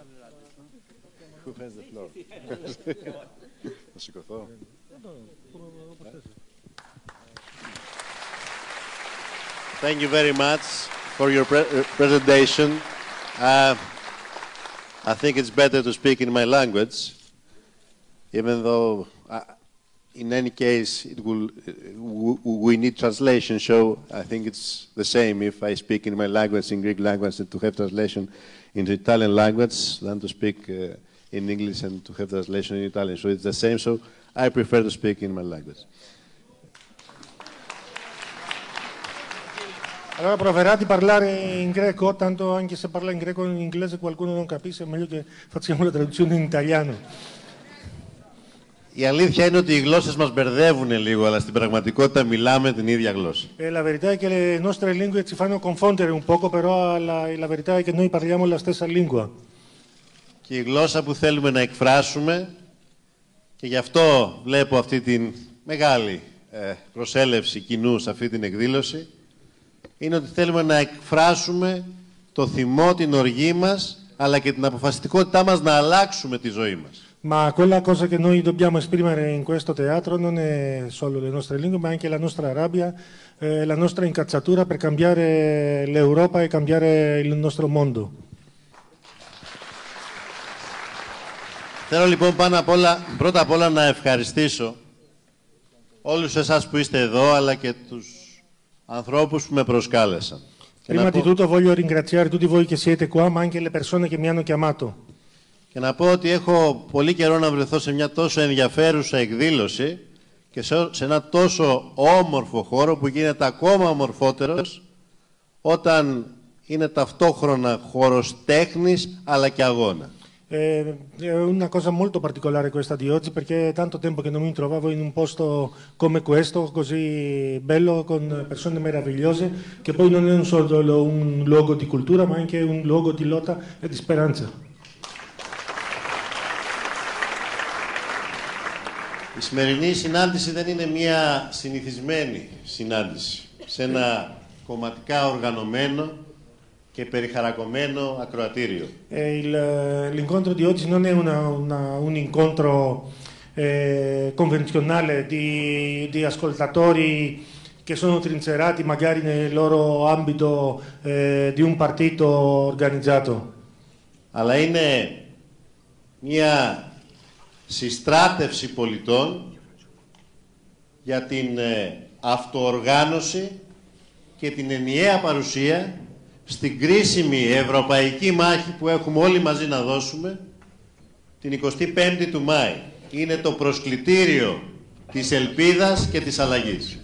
Who has the floor? Να σηκωθώ. Thank you very much for your presentation. I think it's better to speak in my language, even though in any case we need translation, so I think it's the same if I speak in my language, in Greek language, and to have translation into Italian language than to speak in English and to have translation in Italian. So it's the same, so I prefer to speak in my language. Allora proverà di parlare in greco, tanto anche se parla in greco o in inglese qualcuno non capisce, è meglio che facciamo la traduzione in italiano. Η αλήθεια είναι ότι οι γλώσσες μας μπερδεύουν λίγο, αλλά στην πραγματικότητα μιλάμε την ίδια γλώσσα. La verità è che le nostre lingue ci fanno confondere un poco, però la verità è che noi parliamo la stessa lingua. Και η γλώσσα που θέλουμε να εκφράσουμε, και γι' αυτό βλέπω αυτή την μεγάλη προσέλευση κοινού σε αυτή την εκδήλωση, είναι ότι θέλουμε να εκφράσουμε το θυμό, την οργή μας, αλλά και την αποφασιστικότητά μας να αλλάξουμε τη ζωή μας. Ma quella cosa che noi dobbiamo esprimere in questo teatro non è solo le nostre lingue, ma anche la nostra rabbia, la nostra incazzatura per cambiare l'Europa e cambiare il nostro mondo. Θέλω λοιπόν πρώτα απ' όλα να ευχαριστήσω όλους εσάς που είστε εδώ, αλλά και τους ανθρώπους που με προσκάλεσαν. Prima di tutto voglio ringraziare tutti voi che siete qua, ma anche le persone che mi hanno chiamato. Και να πω ότι έχω πολύ καιρό να βρεθώ σε μια τόσο ενδιαφέρουσα εκδήλωση και σε ένα τόσο όμορφο χώρο που γίνεται ακόμα ομορφότερος όταν είναι ταυτόχρονα χώρος τέχνης αλλά και αγώνα. È una cosa molto particolare questa di oggi, perché è tanto tempo che non mi trovavo in un posto come questo, così bello, con persone meravigliose, che poi non è solo un luogo di cultura, ma anche un luogo di lotta e di speranza. Η σημερινή συνάντηση δεν είναι μια συνηθισμένη συνάντηση σε ένα κομματικά οργανωμένο και περιχαρακωμένο ακροατήριο. L'incontro di oggi non è un incontro convenzionale di ascoltatori che sono trincerati magari nel loro ambito di un partito organizzato. Αλλά είναι μια συστράτευση πολιτών για την αυτοοργάνωση και την ενιαία παρουσία στην κρίσιμη ευρωπαϊκή μάχη που έχουμε όλοι μαζί να δώσουμε την 25η του Μάη. Είναι το προσκλητήριο της ελπίδας και της αλλαγής.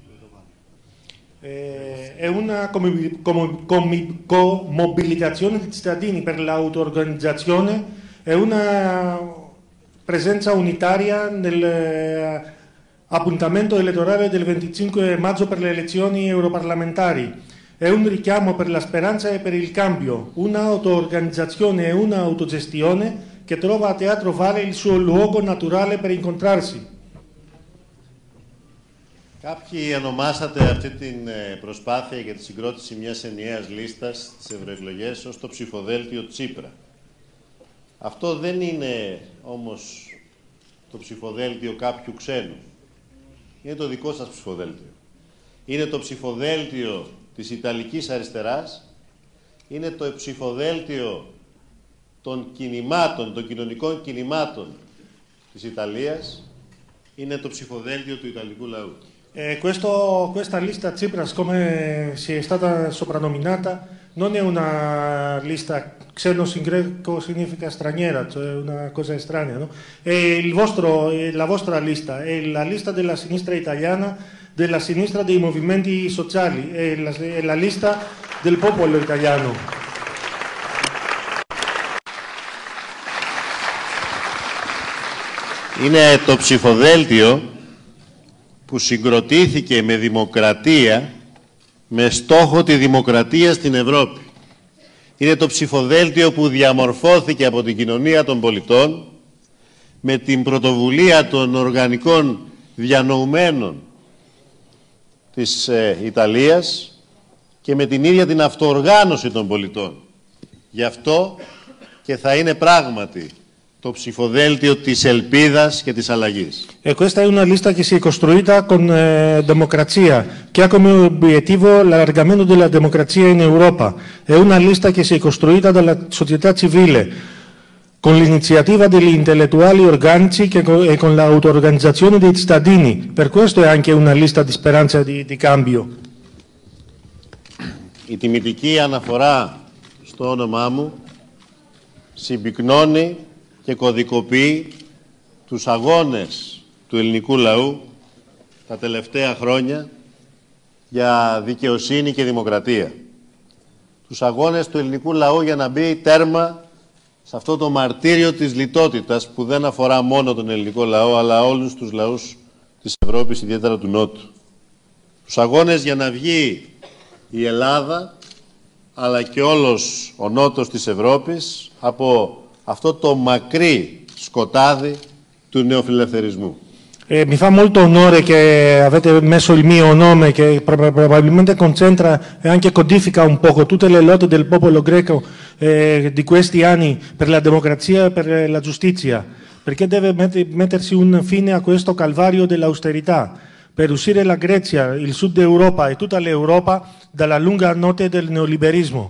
È una mobilitazione di cittadini per l'auto-organizzazione, è una presenza unitaria nell'appuntamento elettorale del 25 maggio per le elezioni europarlamentari. È un richiamo per la speranza e per il cambio, un'auto-organizzazione e un'autogestione che trova a Teatro Valle il suo luogo naturale per incontrarsi. Κάποιοι ονομάσατε αυτή την προσπάθεια για τη συγκρότηση μιας ενιαίας λίστας στις ευρωεκλογές ως το ψηφοδέλτιο Τσίπρα. Αυτό δεν είναι όμως το ψηφοδέλτιο κάποιου ξένου. Είναι το δικό σας ψηφοδέλτιο. Είναι το ψηφοδέλτιο της Ιταλικής αριστεράς, είναι το ψηφοδέλτιο των κινημάτων, των κοινωνικών κινημάτων της Ιταλίας, είναι το ψηφοδέλτιο του Ιταλικού λαού. Questa lista Tsipras, come si è stata soprannominata, non è una lista, xenos in greco significa straniera, cioè una cosa estranea, no? La vostra lista è la lista della sinistra italiana, della sinistra dei movimenti sociali, è la lista del popolo italiano. Είναι το ψηφοδέλτιο που συγκροτήθηκε με δημοκρατία, με στόχο τη δημοκρατία στην Ευρώπη. Είναι το ψηφοδέλτιο που διαμορφώθηκε από την κοινωνία των πολιτών, με την πρωτοβουλία των οργανικών διανοουμένων της Ιταλίας και με την ίδια την αυτοοργάνωση των πολιτών. Γι' αυτό και θα είναι πράγματι το ψηφοδέλτιο της ελπίδας και της αλλαγής. Questa è una lista che si è costruita con democrazia, che ha come obiettivo l'allargamento della democrazia in Europa. È una lista che si è costruita dalla società civile, con l'iniziativa degli intellettuali organici e con l'auto-organizzazione dei cittadini. Per questo è anche una lista di speranza di cambio. Η τιμητική αναφορά στο όνομά μου συμπυκνώνει και κωδικοποιεί τους αγώνες του ελληνικού λαού τα τελευταία χρόνια για δικαιοσύνη και δημοκρατία. Τους αγώνες του ελληνικού λαού για να μπει τέρμα σε αυτό το μαρτύριο της λιτότητας που δεν αφορά μόνο τον ελληνικό λαό, αλλά όλους τους λαούς της Ευρώπης, ιδιαίτερα του Νότου. Τους αγώνες για να βγει η Ελλάδα, αλλά και όλος ο Νότος της Ευρώπης, από αυτό το μακρύ σκοτάδι του νεοφιλελευθερισμού. Mi fa molto onore che avete messo il mio nome, che probabilmente concentra e anche codifica un poco tutte le lotte del popolo greco di questi anni per la democrazia e per la giustizia, perché deve mettersi un fine a questo calvario dell'austerità, per uscire la Grecia, il sud Europa e tutta l'Europa dalla lunga notte del neoliberismo.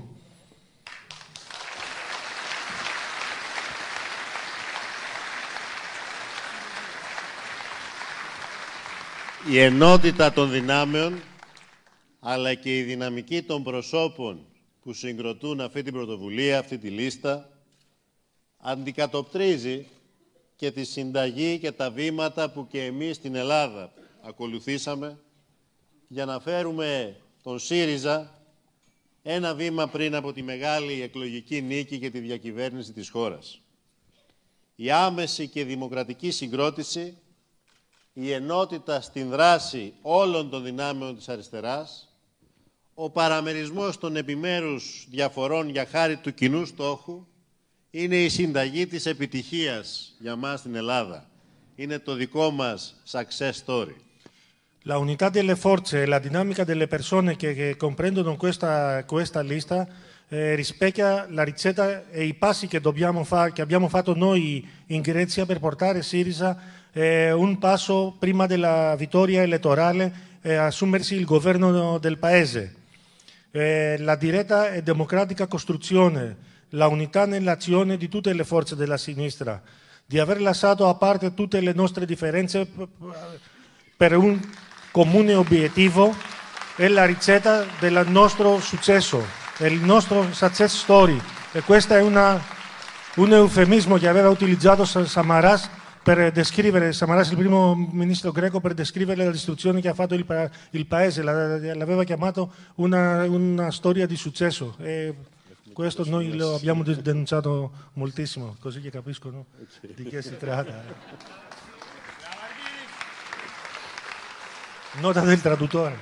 Η ενότητα των δυνάμεων, αλλά και η δυναμική των προσώπων που συγκροτούν αυτή την πρωτοβουλία, αυτή τη λίστα, αντικατοπτρίζει και τη συνταγή και τα βήματα που και εμείς στην Ελλάδα ακολουθήσαμε για να φέρουμε τον ΣΥΡΙΖΑ ένα βήμα πριν από τη μεγάλη εκλογική νίκη και τη διακυβέρνηση της χώρας. Η άμεση και δημοκρατική συγκρότηση, η ενότητα στην δράση όλων των δυνάμεων της αριστεράς, ο παραμερισμός των επιμέρους διαφορών για χάρη του κοινού στόχου, είναι η συνταγή της επιτυχίας για μας στην Ελλάδα. Είναι το δικό μας success story. La unità delle forze e la dinamica delle persone che comprendono questa lista rispecchia la ricetta e i passi che abbiamo fatto noi in Grecia per portare Syriza un passo prima della vittoria elettorale e assumersi il governo del paese. La diretta e democratica costruzione, la unità nell'azione di tutte le forze della sinistra, di aver lasciato a parte tutte le nostre differenze per un comune obiettivo è la ricetta del nostro successo, è il nostro success story. E questo è un eufemismo che aveva utilizzato Samaras per descrivere, Samaras il primo ministro greco, per descrivere la distruzione che ha fatto il paese. L'aveva chiamato una storia di successo. E questo noi lo abbiamo denunciato moltissimo, così che capiscono di che si tratta. Nota del traduttore.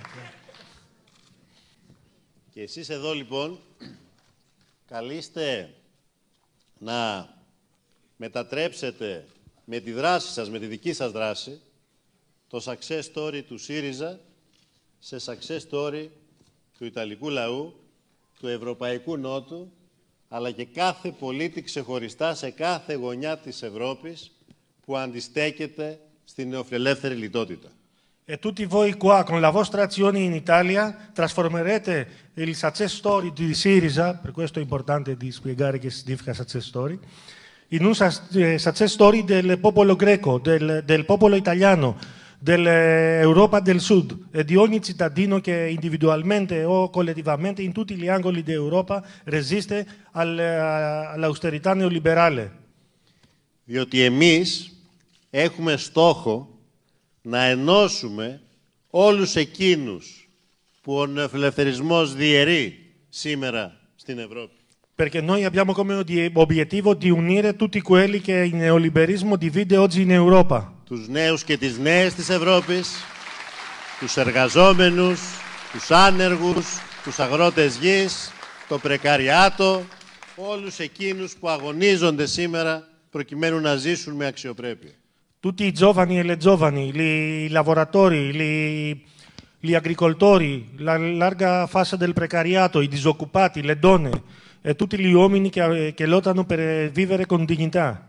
Και εσείς εδώ λοιπόν καλείστε να μετατρέψετε με τη δράση σας, με τη δική σας δράση, το success story του ΣΥΡΙΖΑ σε success story του Ιταλικού λαού, του Ευρωπαϊκού Νότου, αλλά και κάθε πολίτη ξεχωριστά σε κάθε γωνιά της Ευρώπης που αντιστέκεται στην νεοφιλελεύθερη λιτότητα. E tutti voi qua, con la vostra azione in Italia, trasformerete il success story di Syriza, per questo è importante di spiegare che significa success story, in un success story del popolo greco, del popolo italiano, dell'Europa del Sud e di ogni cittadino che individualmente o collettivamente in tutti gli angoli d'Europa resiste all'austerità neoliberale. Διότι εμείς έχουμε στόχο να ενώσουμε όλους εκείνους που ο νεοφιλελευθερισμός διαιρεί σήμερα στην Ευρώπη. Perché noi abbiamo come obiettivo di unire tutti quelli che il neoliberismo divide oggi in Europa. Τους νέους και τις νέες της Ευρώπης, τους εργαζόμενους, τους άνεργους, τους αγρότες γης, το πρεκαριάτο, όλους εκείνους που αγωνίζονται σήμερα προκειμένου να ζήσουν με αξιοπρέπεια. Tutti i giovani e le giovani, i lavoratori, gli agricoltori, la larga fascia del precariato, i disoccupati, le donne e tutti gli uomini che lottano per vivere con dignità.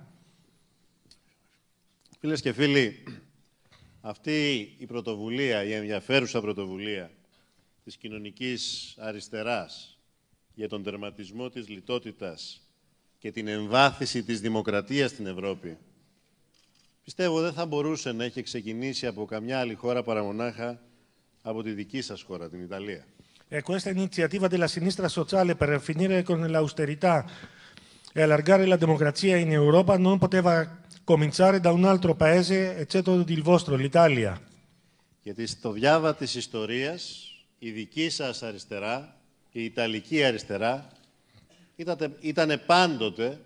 Φίλες και φίλοι, αυτή η πρωτοβουλία, η ενδιαφέρουσα πρωτοβουλία της κοινωνικής αριστεράς για τον τερματισμό της λιτότητας και την εμβάθυνση της δημοκρατίας στην Ευρώπη, πιστεύω δεν θα μπορούσε να έχει ξεκινήσει από καμιά άλλη χώρα παρά μονάχα από τη δική σας χώρα, την Ιταλία. Questa iniziativa della sinistra sociale per finire con l'austerità e allargare la democrazia in Europa non poteva cominciare da un altro paese eccetto il vostro, l'Italia. Γιατί στο διάβα της ιστορίας, η δική σας αριστερά, η Ιταλική αριστερά, ήταν πάντοτε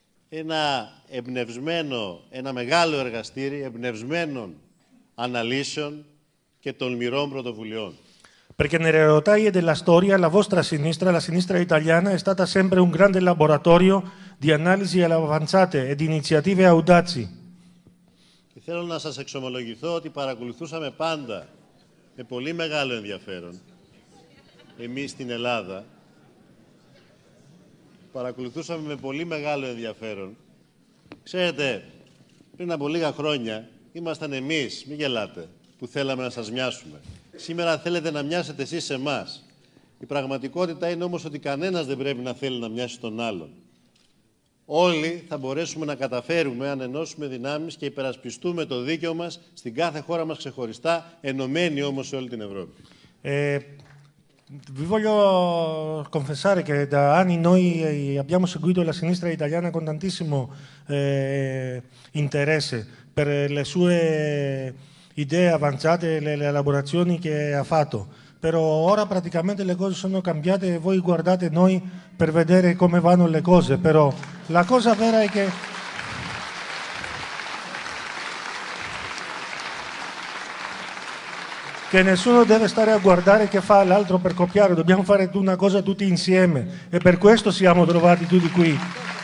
ένα μεγάλο εργαστήρι εμπνευσμένων αναλύσεων και τολμηρών πρωτοβουλειών. Perché nelle rotaie della storia la vostra sinistra, la sinistra italiana, è stata sempre un grande laboratorio di analisi avanzate e di iniziative audaci. Και θέλω να σας εξομολογηθώ ότι παρακολουθούσαμε πάντα με πολύ μεγάλο ενδιαφέρον. Εμείς στην Ελλάδα παρακολουθούσαμε με πολύ μεγάλο ενδιαφέρον. Ξέρετε, πριν από λίγα χρόνια ήμασταν εμείς, μην γελάτε, που θέλαμε να σας μοιάσουμε. Σήμερα θέλετε να μοιάσετε εσείς σε εμάς. Η πραγματικότητα είναι όμως ότι κανένας δεν πρέπει να θέλει να μοιάσει τον άλλον. Όλοι θα μπορέσουμε να καταφέρουμε αν ενώσουμε δυνάμεις και υπερασπιστούμε το δίκαιο μας στην κάθε χώρα μας ξεχωριστά, ενωμένοι όμως σε όλη την Ευρώπη. Vi voglio confessare che da anni noi abbiamo seguito la sinistra italiana con tantissimo interesse per le sue idee avanzate e le elaborazioni che ha fatto. Però ora praticamente le cose sono cambiate e voi guardate noi per vedere come vanno le cose. Però la cosa vera è che nessuno deve stare a guardare che fa l'altro per copiare, dobbiamo fare una cosa tutti insieme e per questo siamo trovati tutti qui.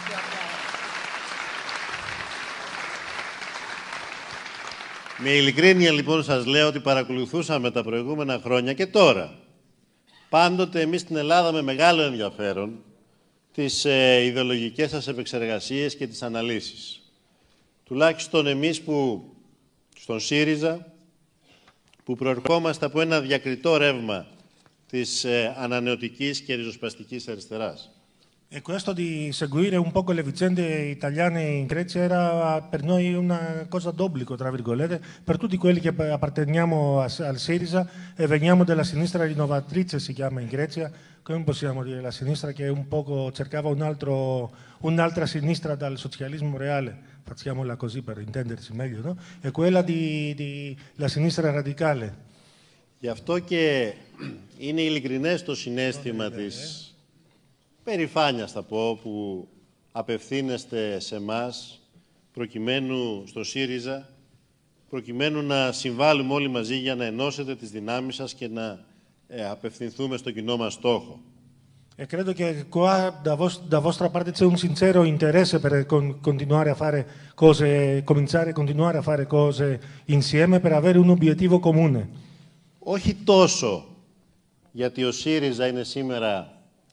Με ειλικρίνεια λοιπόν σας λέω ότι παρακολουθούσαμε τα προηγούμενα χρόνια και τώρα. Πάντοτε εμείς στην Ελλάδα με μεγάλο ενδιαφέρον τις ιδεολογικές σας επεξεργασίες και τις αναλύσεις. Τουλάχιστον εμείς που στον ΣΥΡΙΖΑ, που προερχόμαστε από ένα διακριτό ρεύμα της ανανεωτικής και ριζοσπαστικής αριστεράς. E questo di seguire un po' le vicende italiane in Grecia era per noi una cosa d'obbligo, tra virgolette, per tutti quelli che apparteniamo al Siriza e veniamo dalla sinistra rinnovatrice, si chiama in Grecia, come possiamo dire, la sinistra che un poco cercava un'altra sinistra dal socialismo reale, facciamola così per intenderci meglio, no? E quella la sinistra radicale. Γι' αυτό και είναι ειλικρινές το συναίσθημα της περηφάνειας, θα πω, που απευθύνεστε σε εμάς, προκειμένου στο ΣΥΡΙΖΑ, προκειμένου να συμβάλλουμε όλοι μαζί για να ενώσετε τις δυνάμεις σας και να απευθυνθούμε στο κοινό μας στόχο. E credo che qua da vostra parte c'è un sincero interesse per continuare a fare cose, cominciare a continuare a fare cose insieme per avere un obiettivo comune. Όχι τόσο γιατί ο ΣΥΡΙΖΑ είναι σήμερα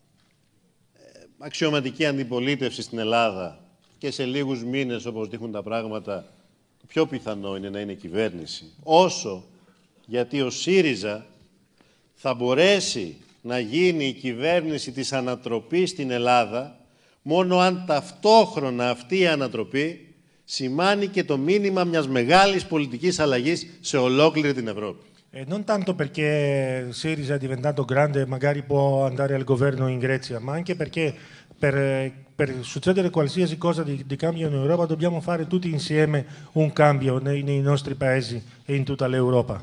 αξιωματική αντιπολίτευση στην Ελλάδα και σε λίγους μήνες, όπως δείχνουν τα πράγματα, το πιο πιθανό είναι να είναι κυβέρνηση. Όσο γιατί ο ΣΥΡΙΖΑ θα μπορέσει να γίνει η κυβέρνηση της ανατροπής στην Ελλάδα μόνο αν ταυτόχρονα αυτή η ανατροπή σημάνει και το μήνυμα μιας μεγάλης πολιτικής αλλαγής σε ολόκληρη την Ευρώπη. Non tanto perché Siriza è diventato grande e magari può andare al governo in Grecia, ma anche perché per succedere qualsiasi cosa di cambio in Europa dobbiamo fare tutti insieme un cambio nei nostri paesi e in tutta l'Europa.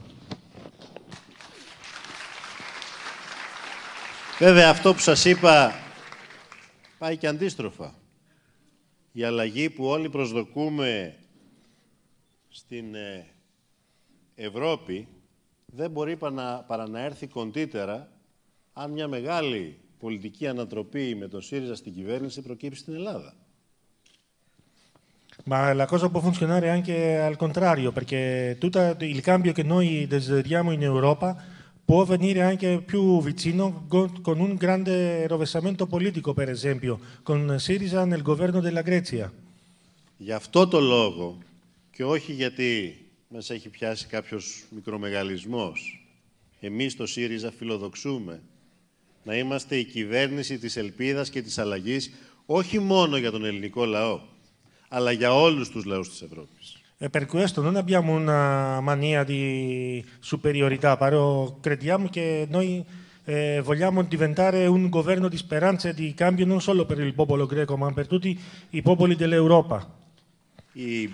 Βέβαια αυτό που σας είπα πάει και αντίστροφα. Η αλλαγή που όλοι προσδοκούμε στην Ευρώπη δεν μπορεί παρά να έρθει κοντύτερα αν μια μεγάλη πολιτική ανατροπή με τον ΣΥΡΙΖΑ στην κυβέρνηση προκύψει στην Ελλάδα. Ma la cosa può funzionare anche al contrario, perché tutto il cambio che noi desideriamo in Europa può venire anche più vicino con un grande rovesciamento politico, per esempio, con ΣΥΡΙΖΑ nel governo della Grecia. Γι' αυτό το λόγο, και όχι γιατί μας έχει πιάσει κάποιος μικρομεγαλισμός, εμείς στο ΣΥΡΙΖΑ φιλοδοξούμε να είμαστε η κυβέρνηση της ελπίδας και της αλλαγής, όχι μόνο για τον ελληνικό λαό, αλλά για όλους τους λαούς της Ευρώπης. E per questo non abbiamo una mania di superiorità, però crediamo che noi vogliamo diventare un governo di speranza e di cambio non solo per il popolo greco, ma per tutti i popoli dell'Europa. Η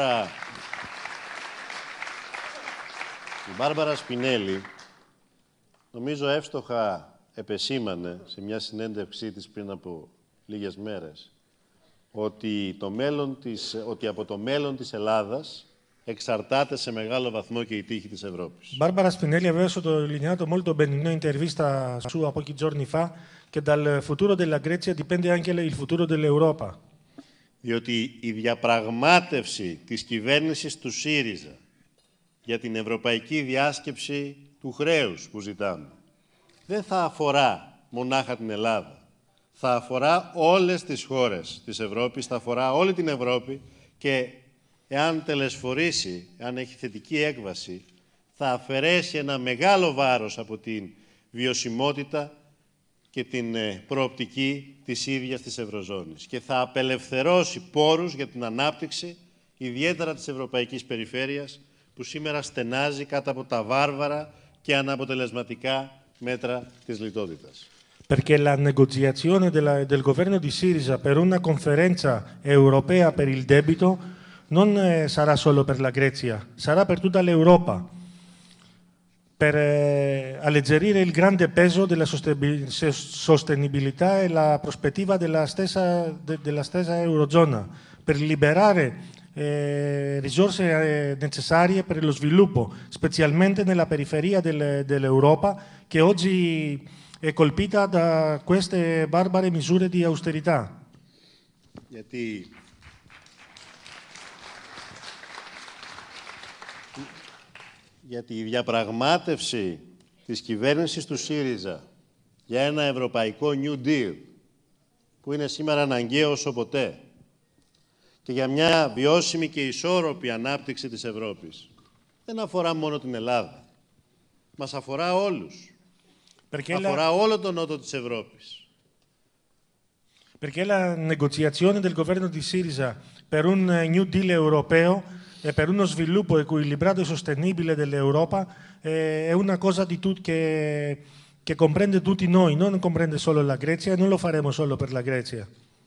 Μπάρμπαρα Σπινέλη, νομίζω εύστοχα επεσήμανε σε μια συνέντευξή της πριν από λίγες μέρες ότι από το μέλλον της Ελλάδας εξαρτάται σε μεγάλο βαθμό και η τύχη της Ευρώπης. Barbara Spinelli aveva sottolineato molto bene in un'intervista sua pochi giorni fa che dal futuro della Grecia dipende anche il futuro dell'Europa. Διότι η διαπραγμάτευση της κυβέρνησης του ΣΥΡΙΖΑ για την ευρωπαϊκή διάσκεψη του χρέους που ζητάμε δεν θα αφορά μονάχα την Ελλάδα. Θα αφορά όλες τις χώρες της Ευρώπης, θα αφορά όλη την Ευρώπη και εάν τελεσφορήσει, εάν έχει θετική έκβαση, θα αφαιρέσει ένα μεγάλο βάρος από την βιωσιμότητα και την προοπτική της ίδιας της Ευρωζώνης και θα απελευθερώσει πόρους για την ανάπτυξη, ιδιαίτερα της ευρωπαϊκής περιφέρειας, που σήμερα στενάζει κάτω από τα βάρβαρα και αναποτελεσματικά μέτρα της λιτότητας. Perché la negoziazione del governo di Sirisa per una conferenza europea per il debito non sarà solo per la Grecia, sarà per tutta l'Europa, per alleggerire il grande peso della sostenibilità e la prospettiva della stessa Eurozona, per liberare risorse necessarie per lo sviluppo, specialmente nella periferia dell'Europa, che oggi è colpita da queste barbare misure di austerità. Γιατί η διαπραγμάτευση της κυβέρνησης του ΣΥΡΙΖΑ για ένα ευρωπαϊκό New Deal, που είναι σήμερα αναγκαίο όσο ποτέ, και για μια βιώσιμη και ισόρροπη ανάπτυξη της Ευρώπης, δεν αφορά μόνο την Ελλάδα. Μας αφορά όλους. Αφορά όλο τον νότο της Ευρώπης. Perché la negoziazione del governo di Sirisa per un New Deal europeo e per uno sviluppo equilibrato e sostenibile dell'Europa è una cosa che comprende tutti noi, non comprende solo la Grecia e non lo faremo solo per la Grecia.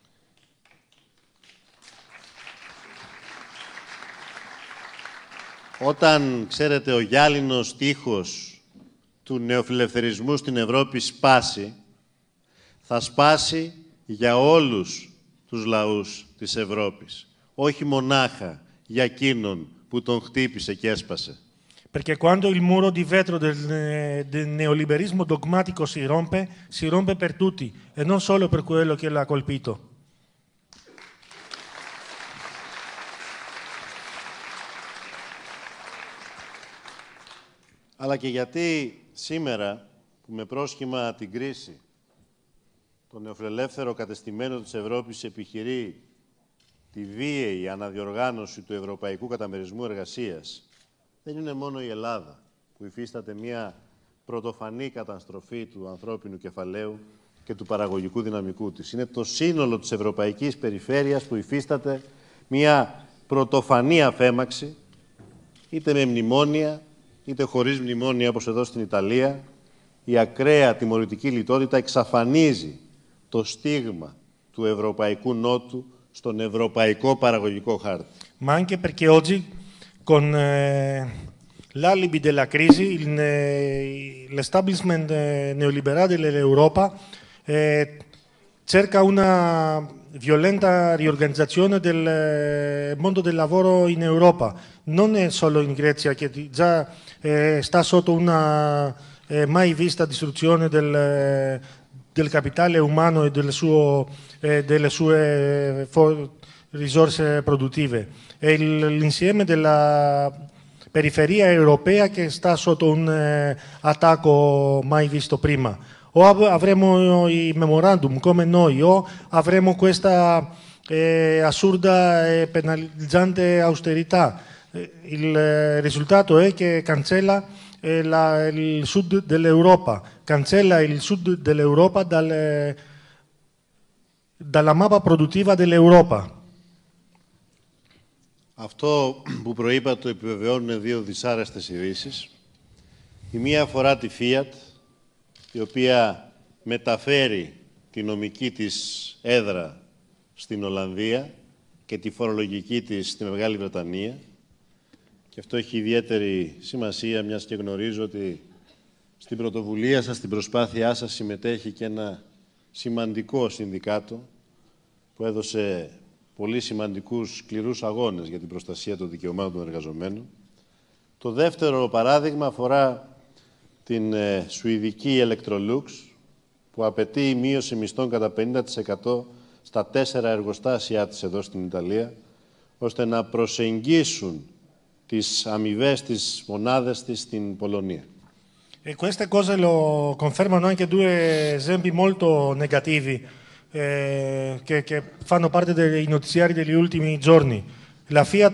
Όταν, ξέρετε, ο γυάλινος τείχος του νεοφιλελευθερισμού στην Ευρώπη σπάσει, θα σπάσει για όλους τους λαούς της Ευρώπης, όχι μονάχα για εκείνον που τον χτύπησε και έσπασε. Perché quando il muro di vetro del neoliberismo dogmatico si rompe per tutti e non solo per quello che l'ha colpito. Αλλά και γιατί σήμερα, που με πρόσχημα την κρίση, το νεοφιλελεύθερο κατεστημένο της Ευρώπης επιχειρεί τη βίαιη αναδιοργάνωση του ευρωπαϊκού καταμερισμού εργασίας, δεν είναι μόνο η Ελλάδα που υφίσταται μια πρωτοφανή καταστροφή του ανθρώπινου κεφαλαίου και του παραγωγικού δυναμικού της. Είναι το σύνολο της ευρωπαϊκής περιφέρειας που υφίσταται μια πρωτοφανή αφέμαξη, είτε με μνημόνια, είτε χωρίς μνημόνια, όπως εδώ στην Ιταλία. Η ακραία τιμωρητική λιτότητα εξαφανίζει το στίγμα του Ευρωπαϊκού Νότου στον ευρωπαϊκό παραγωγικό χάρτη. Ma anche perché oggi, con l'alibi della crisi, l'establishment neoliberale dell'Europa cerca una violenta riorganizzazione del mondo del lavoro in Europa. Non è solo in Grecia, che già sta sotto una mai vista distruzione del capitale umano e delle sue risorse produttive. E l'insieme della periferia europea che sta sotto un attacco mai visto prima. O avremo i memorandum come noi, o avremo questa assurda e penalizzante austerità. Il risultato è che cancella il sud dell'Europa, cancella il sud dell'Europa dalla mappa produttiva dell'Europa. Αυτό που προείπα το επιβεβαιώνουν δύο δυσάρεστες ειδήσεις. Η μία αφορά τη Fiat, η οποία μεταφέρει τη νομική της έδρα στην Ολλανδία και τη φορολογική της στη Μεγάλη Βρετανία. Και αυτό έχει ιδιαίτερη σημασία, μιας και γνωρίζω ότι στην πρωτοβουλία σας, στην προσπάθειά σας, συμμετέχει και ένα σημαντικό συνδικάτο που έδωσε πολύ σημαντικούς, σκληρούς αγώνες για την προστασία των δικαιωμάτων των εργαζομένων. Το δεύτερο παράδειγμα αφορά την σουηδική Electrolux, που απαιτεί μείωση μισθών κατά 50% στα 4 εργοστάσια της εδώ στην Ιταλία, ώστε να προσεγγίσουν τις αμοιβές της μονάδες της στην Πολωνία. E queste cose lo confermano anche due esempi molto negativi che fanno parte dei notiziari degli ultimi giorni. La Fiat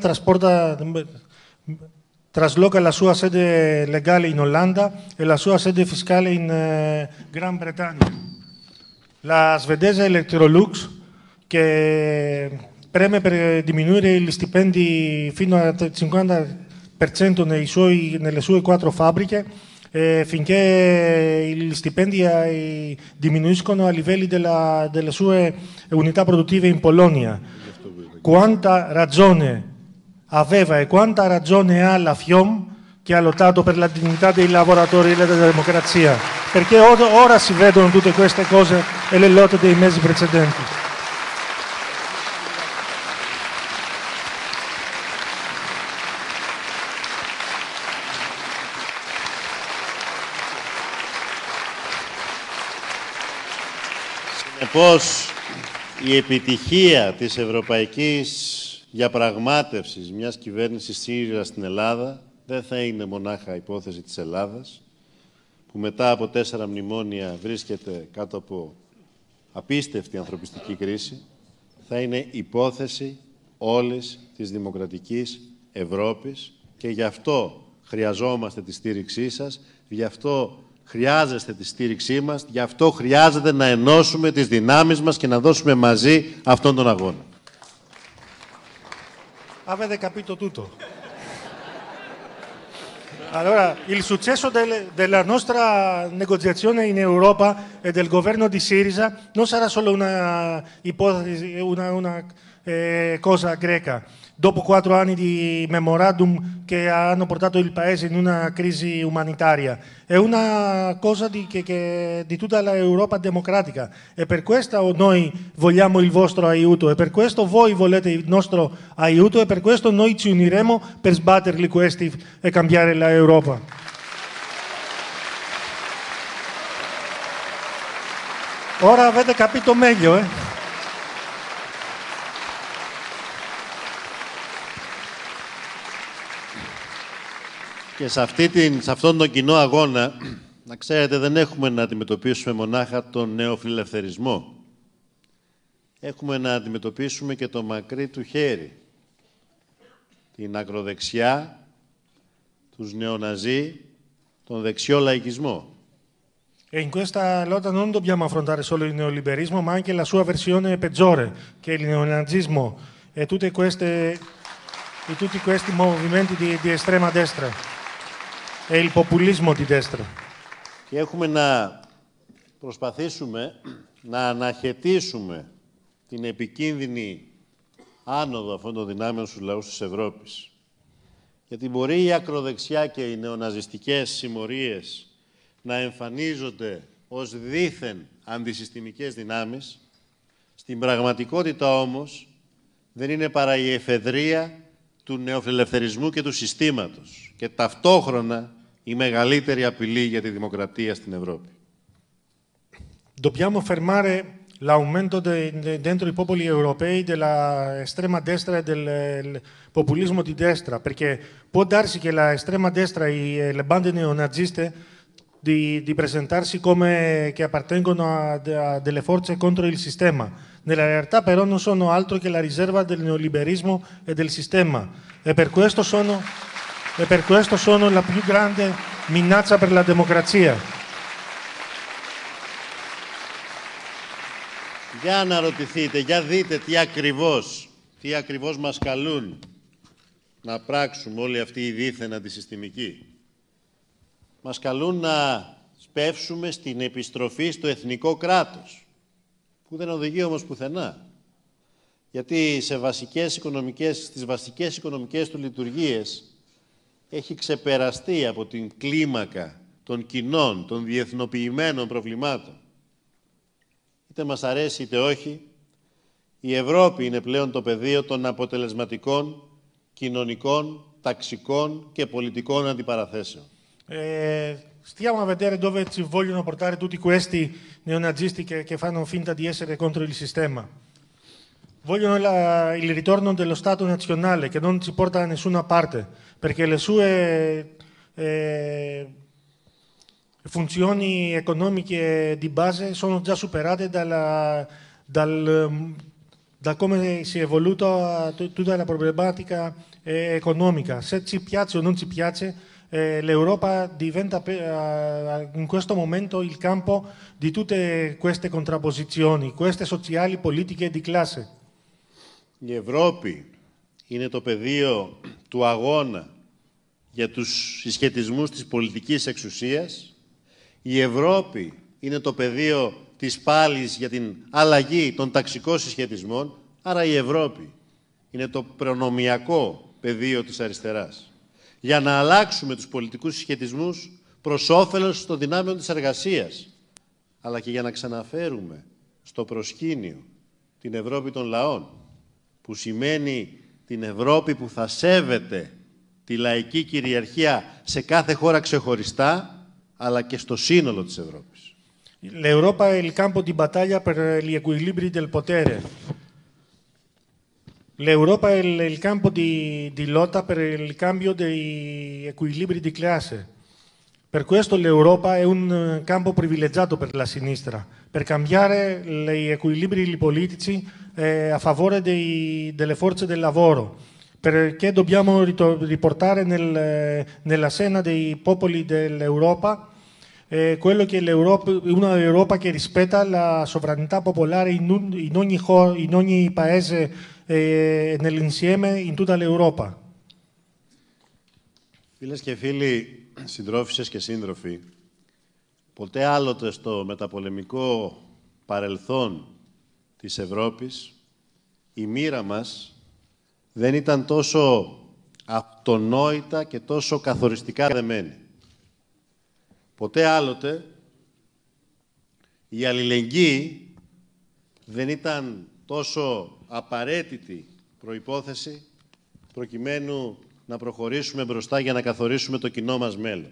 trasloca la sua sede legale in Olanda e la sua sede fiscale in Gran Bretagna. La svedese Electrolux, che preme per diminuire gli stipendi fino al 50% nelle sue 4 fabbriche, finché gli stipendi diminuiscono a livelli delle sue unità produttive in Polonia. Quanta ragione aveva e quanta ragione ha la FIOM, che ha lottato per la dignità dei lavoratori e della democrazia? Perché ora si vedono tutte queste cose e le lotte dei mesi precedenti. Συνεπώς, η επιτυχία της ευρωπαϊκής διαπραγμάτευσης μιας κυβέρνησης ΣΥΡΙΖΑ στην Ελλάδα δεν θα είναι μονάχα υπόθεση της Ελλάδας, που μετά από 4 μνημόνια βρίσκεται κάτω από απίστευτη ανθρωπιστική κρίση, θα είναι υπόθεση όλης της δημοκρατικής Ευρώπης και γι' αυτό χρειαζόμαστε τη στήριξή σας, γι' αυτό χρειάζεστε τη στήριξή μας, γι' αυτό χρειάζεται να ενώσουμε τις δυνάμεις μας και να δώσουμε μαζί αυτόν τον αγώνα. Avete capito tutto. Allora, il successo della nostra negoziazione in Europa e del governo di Syriza non sarà solo una ipotesi, una cosa greca. Dopo 4 anni di memorandum che hanno portato il Paese in una crisi umanitaria, è una cosa di tutta l'Europa democratica e per questo noi vogliamo il vostro aiuto e per questo voi volete il nostro aiuto e per questo noi ci uniremo per sbatterli questi e cambiare l'Europa. Ora avete capito meglio, eh? Και σε αυτόν τον κοινό αγώνα, να ξέρετε, δεν έχουμε να αντιμετωπίσουμε μονάχα τον νεοφιλελευθερισμό. Έχουμε να αντιμετωπίσουμε και το μακρύ του χέρι. Την ακροδεξιά, τους νεοναζί, τον δεξιό λαϊκισμό. E in questa lotta non dobbiamo affrontare solo il neoliberismo, ma anche la sua versione peggiore, che è il neonazismo e tutti questi movimenti di estrema destra. E il populismo di destra. Και έχουμε να προσπαθήσουμε να αναχαιτήσουμε την επικίνδυνη άνοδο αυτών των δυνάμεων στους λαούς της Ευρώπης. Γιατί μπορεί η ακροδεξιά και οι νεοναζιστικές συμμορίες να εμφανίζονται ως δήθεν αντισυστημικές δυνάμεις, στην πραγματικότητα όμως δεν είναι παρά η εφεδρεία του νεοφιλελευθερισμού και του συστήματος και ταυτόχρονα η μεγαλύτερη απειλή για τη δημοκρατία στην Ευρώπη. Dobbiamo fermare l'aumento dentro i popoli europei della estrema destra e del populismo di destra, perché può darsi che la estrema destra e le bande neonaziste di presentarsi come che appartengono a delle forze contro il sistema. Nella realtà però non sono altro che la riserva del neoliberismo e del sistema e per questo sono la più grande minaccia per la democrazia. Για να ρωτηθείτε, για δείτε τι ακριβώς μας καλούν να πράξουμε όλοι αυτοί οι δίθεν αντισυστημικοί. Μας καλούν να σπεύσουμε στην επιστροφή στο εθνικό κράτος, που δεν οδηγεί όμως πουθενά. Γιατί στις βασικές οικονομικές του λειτουργίες έχει ξεπεραστεί από την κλίμακα των κοινών, των διεθνοποιημένων προβλημάτων. Είτε μας αρέσει είτε όχι, η Ευρώπη είναι πλέον το πεδίο των αποτελεσματικών, κοινωνικών, ταξικών και πολιτικών αντιπαραθέσεων. Stiamo a vedere dove ci vogliono portare tutti questi neonazisti che fanno finta di essere contro il sistema. Vogliono il ritorno dello Stato nazionale che non ci porta da nessuna parte, perché le sue funzioni economiche di base sono già superate da come si è evoluta tutta la problematica economica. Se ci piace o non ci piace, l'Europa diventa in questo momento il campo di tutte queste contrapposizioni, queste sociali, politiche e di classe. Η Ευρώπη είναι το πεδίο του αγώνα για τους συσχετισμούς της πολιτικής εξουσίας. Η Ευρώπη είναι το πεδίο της πάλης για την αλλαγή των ταξικών συσχετισμών. Άρα η Ευρώπη είναι το προνομιακό πεδίο της αριστεράς. Για να αλλάξουμε τους πολιτικούς συσχετισμούς προς όφελος των δυνάμεων της εργασίας, αλλά και για να ξαναφέρουμε στο προσκήνιο την Ευρώπη των λαών, που σημαίνει την Ευρώπη που θα σέβεται τη λαϊκή κυριαρχία σε κάθε χώρα ξεχωριστά, αλλά και στο σύνολο της Ευρώπης. L'Europa è il campo di battaglia per gli equilibri del potere. L'Europa è il campo di lotta per il cambio dei equilibri di classe. Per questo l'Europa è un campo privilegiato per la sinistra, per cambiare gli equilibri politici a favore delle forze del lavoro, perché dobbiamo riportare nella scena dei popoli dell'Europa quello che una Europa che rispetta la sovranità popolare in ogni paese nell'insieme, in tutta l'Europa. Φίλες και φίλοι, συντρόφισσες και σύντροφοι, ποτέ άλλοτε στο μεταπολεμικό παρελθόν της Ευρώπης η μοίρα μας δεν ήταν τόσο αυτονόητα και τόσο καθοριστικά δεμένη. Ποτέ άλλοτε η αλληλεγγύη δεν ήταν τόσο απαραίτητη προϋπόθεση προκειμένου να προχωρήσουμε μπροστά για να καθορίσουμε το κοινό μας μέλλον.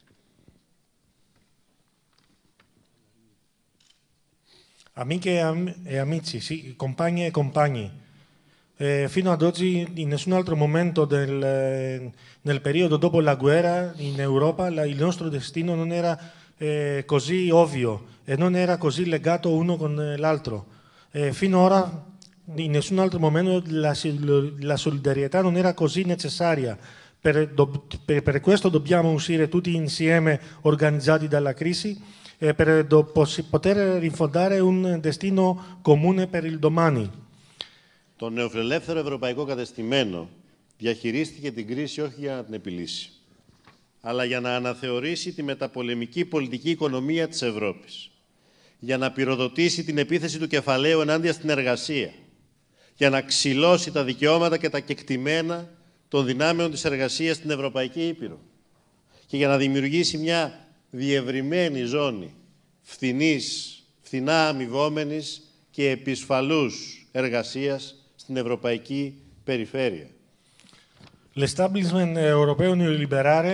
Amiche e amici, sì, compagni e compagni, fino ad oggi in nessun altro momento nel periodo dopo la guerra in Europa il nostro destino non era così ovvio e non era così legato uno con l'altro. Finora in nessun altro momento la solidarietà non era così necessaria. Per questo dobbiamo uscire tutti insieme organizzati dalla crisi per poter rinfondare un destino comune per il domani. Το νεοφιλελεύθερο ευρωπαϊκό κατεστημένο διαχειρίστηκε την κρίση όχι για να την επιλύσει, αλλά για να αναθεωρήσει τη μεταπολεμική πολιτική οικονομία της Ευρώπης, για να πυροδοτήσει την επίθεση του κεφαλαίου ενάντια στην εργασία, για να ξυλώσει τα δικαιώματα και τα κεκτημένα των δυνάμεων της εργασίας στην Ευρωπαϊκή Ήπειρο και για να δημιουργήσει μια διευρυμένη ζώνη φθηνά αμοιβόμενης και επισφαλούς εργασίας στην Ευρωπαϊκή Περιφέρεια. L'establishment europeo neoliberale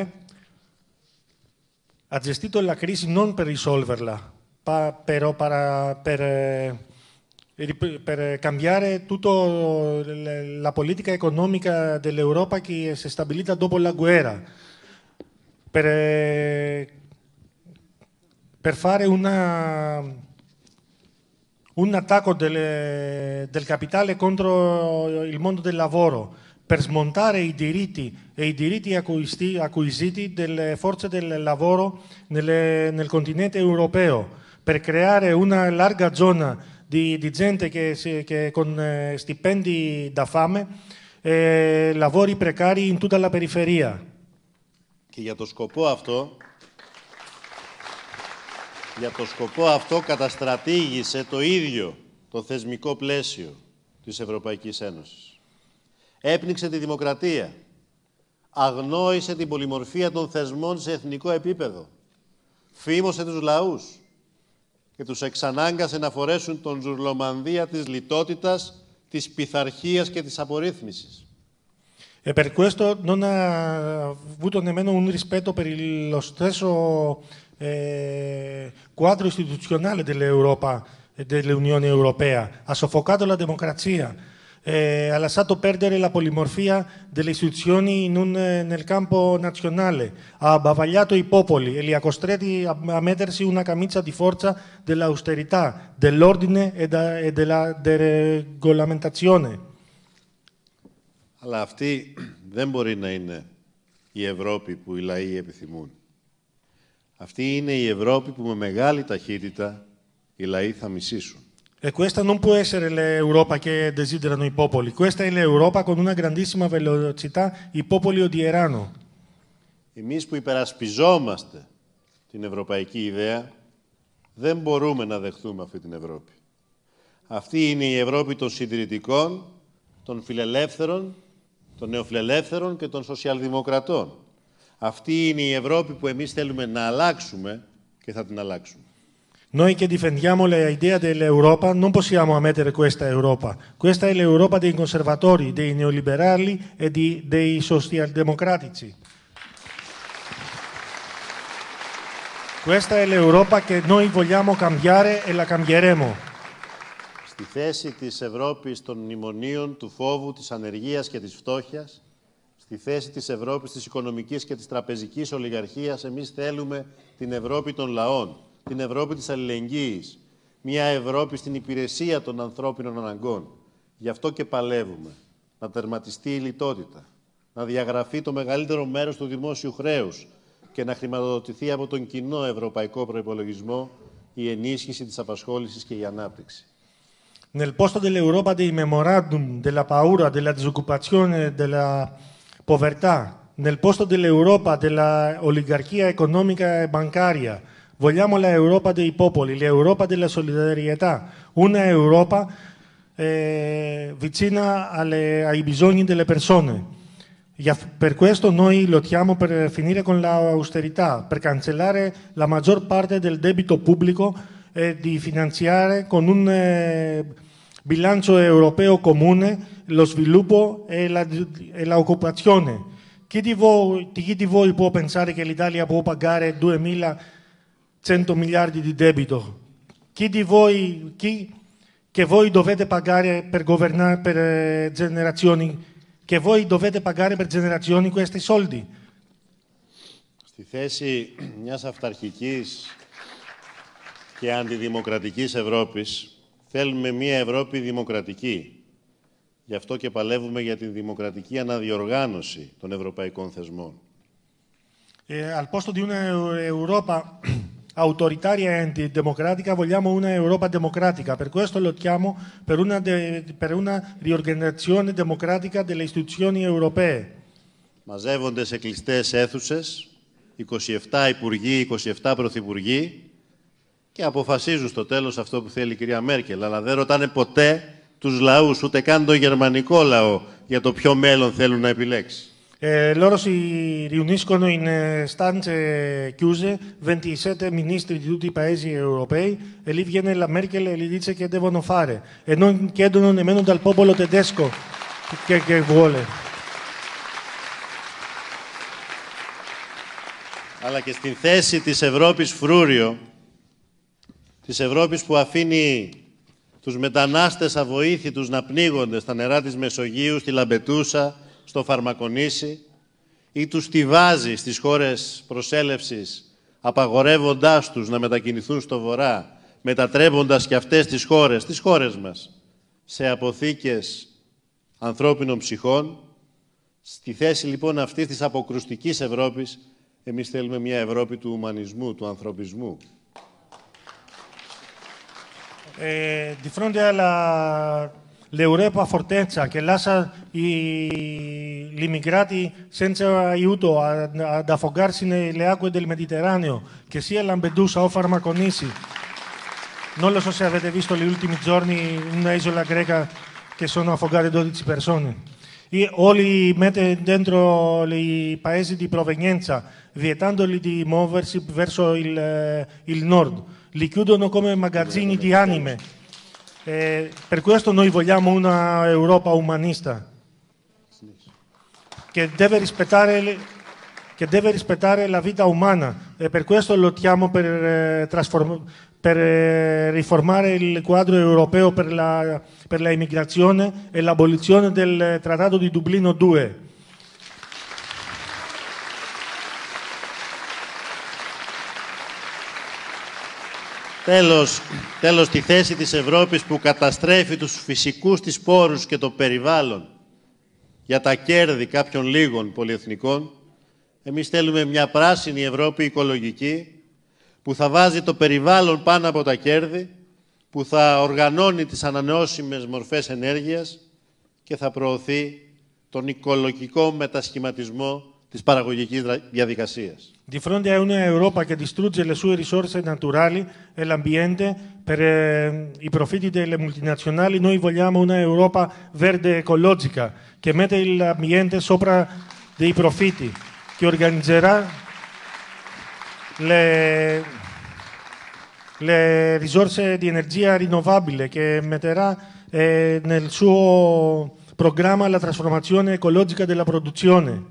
ha gestito la crisi non per risolverla, però per per cambiare tutta la politica economica dell'Europa che si è stabilita dopo la guerra, per fare un attacco del capitale contro il mondo del lavoro, per smontare i diritti acquisiti delle forze del lavoro nel continente europeo, per creare una larga zona di gente che con stipendi da fame e lavori precari in tutta la periferia. Και για το σκοπό αυτό καταστρατήγησε το ίδιο το θεσμικό πλαίσιο της Ευρωπαϊκής Ένωσης. Έπνιξε τη δημοκρατία, αγνόησε την πολυμορφία των θεσμών σε εθνικό επίπεδο, φήμωσε τους λαούς και τους εξανάγκασε να φορέσουν τον ζουρλομανδία της λιτότητας, της πειθαρχίας και της απορρίθμισης. E per questo non ha avuto nemmeno un rispetto per lo stesso quadro istituzionale dell'Europa e dell'Unione Europea. Ha soffocato la democrazia, ha lasciato perdere la polimorfia delle istituzioni nel campo nazionale, ha bavagliato i popoli e li ha costretti a mettersi una camicia di forza dell'austerità, dell'ordine e della deregolamentazione. Αλλά αυτή δεν μπορεί να είναι η Ευρώπη που οι λαοί επιθυμούν. Αυτή είναι η Ευρώπη που με μεγάλη ταχύτητα οι λαοί θα μισήσουν. E questa non può essere l'Europa che desiderano i popoli. Questa è l'Europa con una grandissima velocità i popoli odieranno. Εμείς που υπερασπιζόμαστε την ευρωπαϊκή ιδέα, δεν μπορούμε να δεχθούμε αυτή την Ευρώπη. Αυτή είναι η Ευρώπη των συντηρητικών, των φιλελεύθερων, των νεοφιλελεύθερων και των σοσιαλδημοκρατών. Αυτή είναι η Ευρώπη που εμείς θέλουμε να αλλάξουμε και θα την αλλάξουμε. Noi che difendiamo l'idea dell'Europa non possiamo ammettere questa Europa. Questa è l'Europa dei conservatori, dei neoliberali e dei socialdemocratici. Questa è l'Europa che noi vogliamo cambiare e la cambieremo. Στη θέση της Ευρώπης των μνημονίων, του φόβου, της ανεργίας και της φτώχειας, στη θέση της Ευρώπης της οικονομικής και της τραπεζικής ολιγαρχίας, εμείς θέλουμε την Ευρώπη των λαών, την Ευρώπη της αλληλεγγύης, μια Ευρώπη στην υπηρεσία των ανθρώπινων αναγκών. Γι' αυτό και παλεύουμε. Να τερματιστεί η λιτότητα, να διαγραφεί το μεγαλύτερο μέρος του δημόσιου χρέους και να χρηματοδοτηθεί από τον κοινό ευρωπαϊκό προϋπολογισμό η ενίσχυση της απασχόλησης και η ανάπτυξη. Nel posto dell'Europa dei memorandum, della paura, della disoccupazione, della povertà, nel posto dell'Europa della oligarchia economica e bancaria, vogliamo l'Europa dei popoli, l'Europa della solidarietà, una Europa vicina ai bisogni delle persone. Per questo noi lottiamo per finire con l'austerità, per cancellare la maggior parte del debito pubblico e di finanziare con un bilancio europeo comune lo sviluppo e l'occupazione. Chi di voi può pensare che l'Italia può pagare 2.100 miliardi di debito? Che voi dovete pagare per governare per generazioni? Che voi dovete pagare per generazioni questi soldi? Στη θέση μιας αυταρχικής και αντιδημοκρατικής Ευρώπης θέλουμε μια Ευρώπη δημοκρατική. Γι' αυτό και παλεύουμε για την δημοκρατική αναδιοργάνωση των ευρωπαϊκών θεσμών. Al posto di un'Europa autoritaria e antidemocratica vogliamo una Europa democratica. Per questo lottiamo per una riorganizzazione democratica delle istituzioni europee. Μαζεύονται σε κλειστές αίθουσες 27 υπουργοί, 27 πρωθυπουργοί και αποφασίζουν στο τέλος αυτό που θέλει η κυρία Μέρκελ, αλλά δεν ρωτάνε ποτέ τους λαούς, ούτε καν τον γερμανικό λαό, για το ποιο μέλλον θέλουν να επιλέξει. Loro si riuniscono in stanze chiuse, 27 ministri di tutti i paesi europei, e lì viene la Merkel e gli dice che devono fare. E non chiedono nemmeno dal popolo tedesco che vuole. Αλλά και στην θέση της Ευρώπης φρούριο, της Ευρώπης που αφήνει τους μετανάστες αβοήθητους να πνίγονται στα νερά της Μεσογείου, στη Λαμπετούσα, στο Φαρμακονήσι, ή τους στιβάζει στις χώρες προσέλευσης, απαγορεύοντάς τους να μετακινηθούν στο βορρά, μετατρέποντας και αυτές τις χώρες μας, σε αποθήκες ανθρώπινων ψυχών. Στη θέση λοιπόν αυτής της αποκρουστικής Ευρώπης, εμείς θέλουμε μια Ευρώπη του ουμανισμού, του ανθρωπισμού. Di fronte all'Europa fortezza che lascia gli immigrati senza aiuto ad affogarsi nelle acque del Mediterraneo, che sia Lampedusa o Farmaconisi. Non lo so se avete visto gli ultimi giorni in un'isola greca che sono affogate 12 persone. O li mette dentro i paesi di provenienza, vietandoli di muoversi verso il nord. Li chiudono come magazzini di anime. Per questo noi vogliamo una Europa umanista che deve rispettare la vita umana, e per questo lottiamo per riformare il quadro europeo per la immigrazione e l'abolizione del Trattato di Dublino 2. Τέλος, τη θέση της Ευρώπης που καταστρέφει τους φυσικούς της πόρους και το περιβάλλον για τα κέρδη κάποιων λίγων πολυεθνικών, εμείς θέλουμε μια πράσινη Ευρώπη οικολογική που θα βάζει το περιβάλλον πάνω από τα κέρδη, που θα οργανώνει τις ανανεώσιμες μορφές ενέργειας και θα προωθεί τον οικολογικό μετασχηματισμό της παραγωγικής διαδικασίας. Di fronte a un'Europa che distrugge le sue risorse naturali e l'ambiente per i profitti delle multinazionali, noi vogliamo una Europa verde ecologica che mette l'ambiente sopra dei profitti, che organizzerà le risorse di energia rinnovabile, che metterà nel suo programma la trasformazione ecologica della produzione.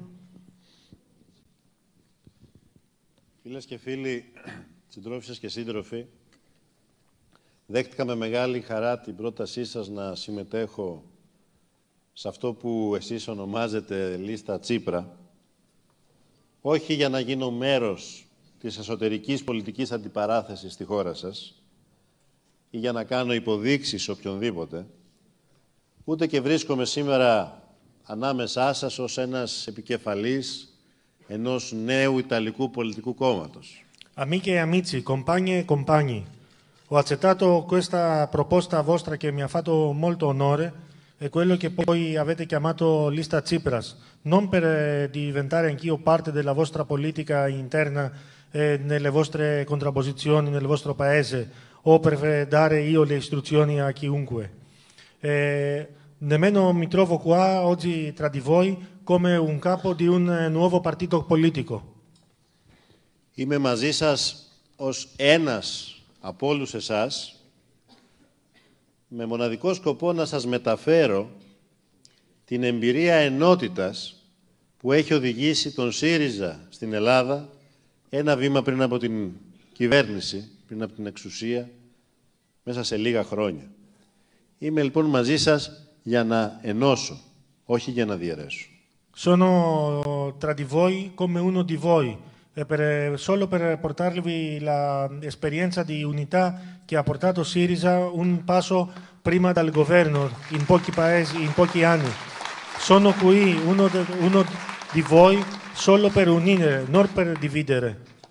Φίλες και φίλοι, συντρόφισσες και σύντροφοι, δέχτηκα με μεγάλη χαρά την πρότασή σας να συμμετέχω σε αυτό που εσείς ονομάζετε λίστα Τσίπρα, όχι για να γίνω μέρος της εσωτερικής πολιτικής αντιπαράθεσης στη χώρα σας ή για να κάνω υποδείξεις σε οποιονδήποτε, ούτε και vρίσκομαι σήμερα ανάμεσά σας ως ένας επικεφαλής ενός νέου Ιταλικού πολιτικού κόμματος. Amiche e amici, compagne e compagni, ho accettato questa proposta vostra che mi ha fatto molto onore, e quello che poi avete chiamato lista Tsipras, non per diventare anch'io parte della vostra politica interna, nelle vostre contrapposizioni nel vostro paese, o per dare io le istruzioni a chiunque. Nemmeno mi trovo qua oggi tra di voi come un capo di un nuovo partito politico. Είμαι μαζί σας ως ένας από όλους εσάς, με μοναδικό σκοπό να σας μεταφέρω την εμπειρία ενότητας που έχει οδηγήσει τον ΣΥΡΙΖΑ στην Ελλάδα ένα βήμα πριν από την κυβέρνηση, πριν από την εξουσία, μέσα σε λίγα χρόνια. Είμαι λοιπόν μαζί σας για να ενώσω, όχι για να διαιρέσω. Sono tra di voi come uno di voi, solo per portarvi l'esperienza di unità che ha portato Siriza un passo prima dal governo in pochi paesi, in pochi anni. Sono qui uno di voi solo per unire, non per dividere.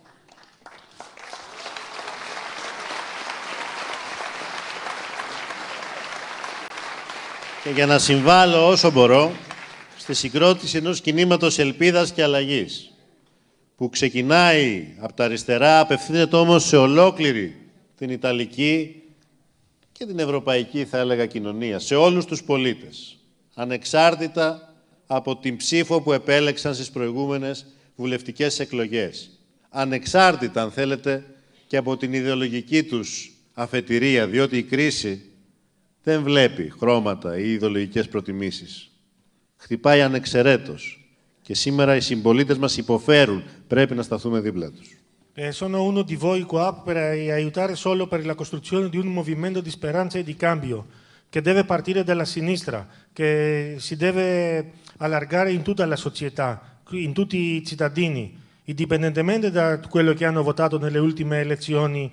Και για να συμβάλλω όσο μπορώ στη συγκρότηση ενός κινήματος ελπίδας και αλλαγής, που ξεκινάει από τα αριστερά, απευθύνεται όμως σε ολόκληρη την Ιταλική και την ευρωπαϊκή, θα έλεγα, κοινωνία, σε όλους τους πολίτες, ανεξάρτητα από την ψήφο που επέλεξαν στις προηγούμενες βουλευτικές εκλογές, ανεξάρτητα, αν θέλετε, και από την ιδεολογική τους αφετηρία, διότι η κρίση δεν βλέπει χρώματα ή ιδεολογικές προτιμήσεις. Χτυπάει ανεξαιρέτως και σήμερα οι συμπολίτες μας υποφέρουν. Πρέπει να σταθούμε δίπλα τους. Sono uno di voi qua per aiutare solo per la costruzione di un movimento di speranza e di cambio che deve partire dalla sinistra, che si deve allargare in tutta la società, in tutti i cittadini, indipendentemente da quello che hanno votato nelle ultime elezioni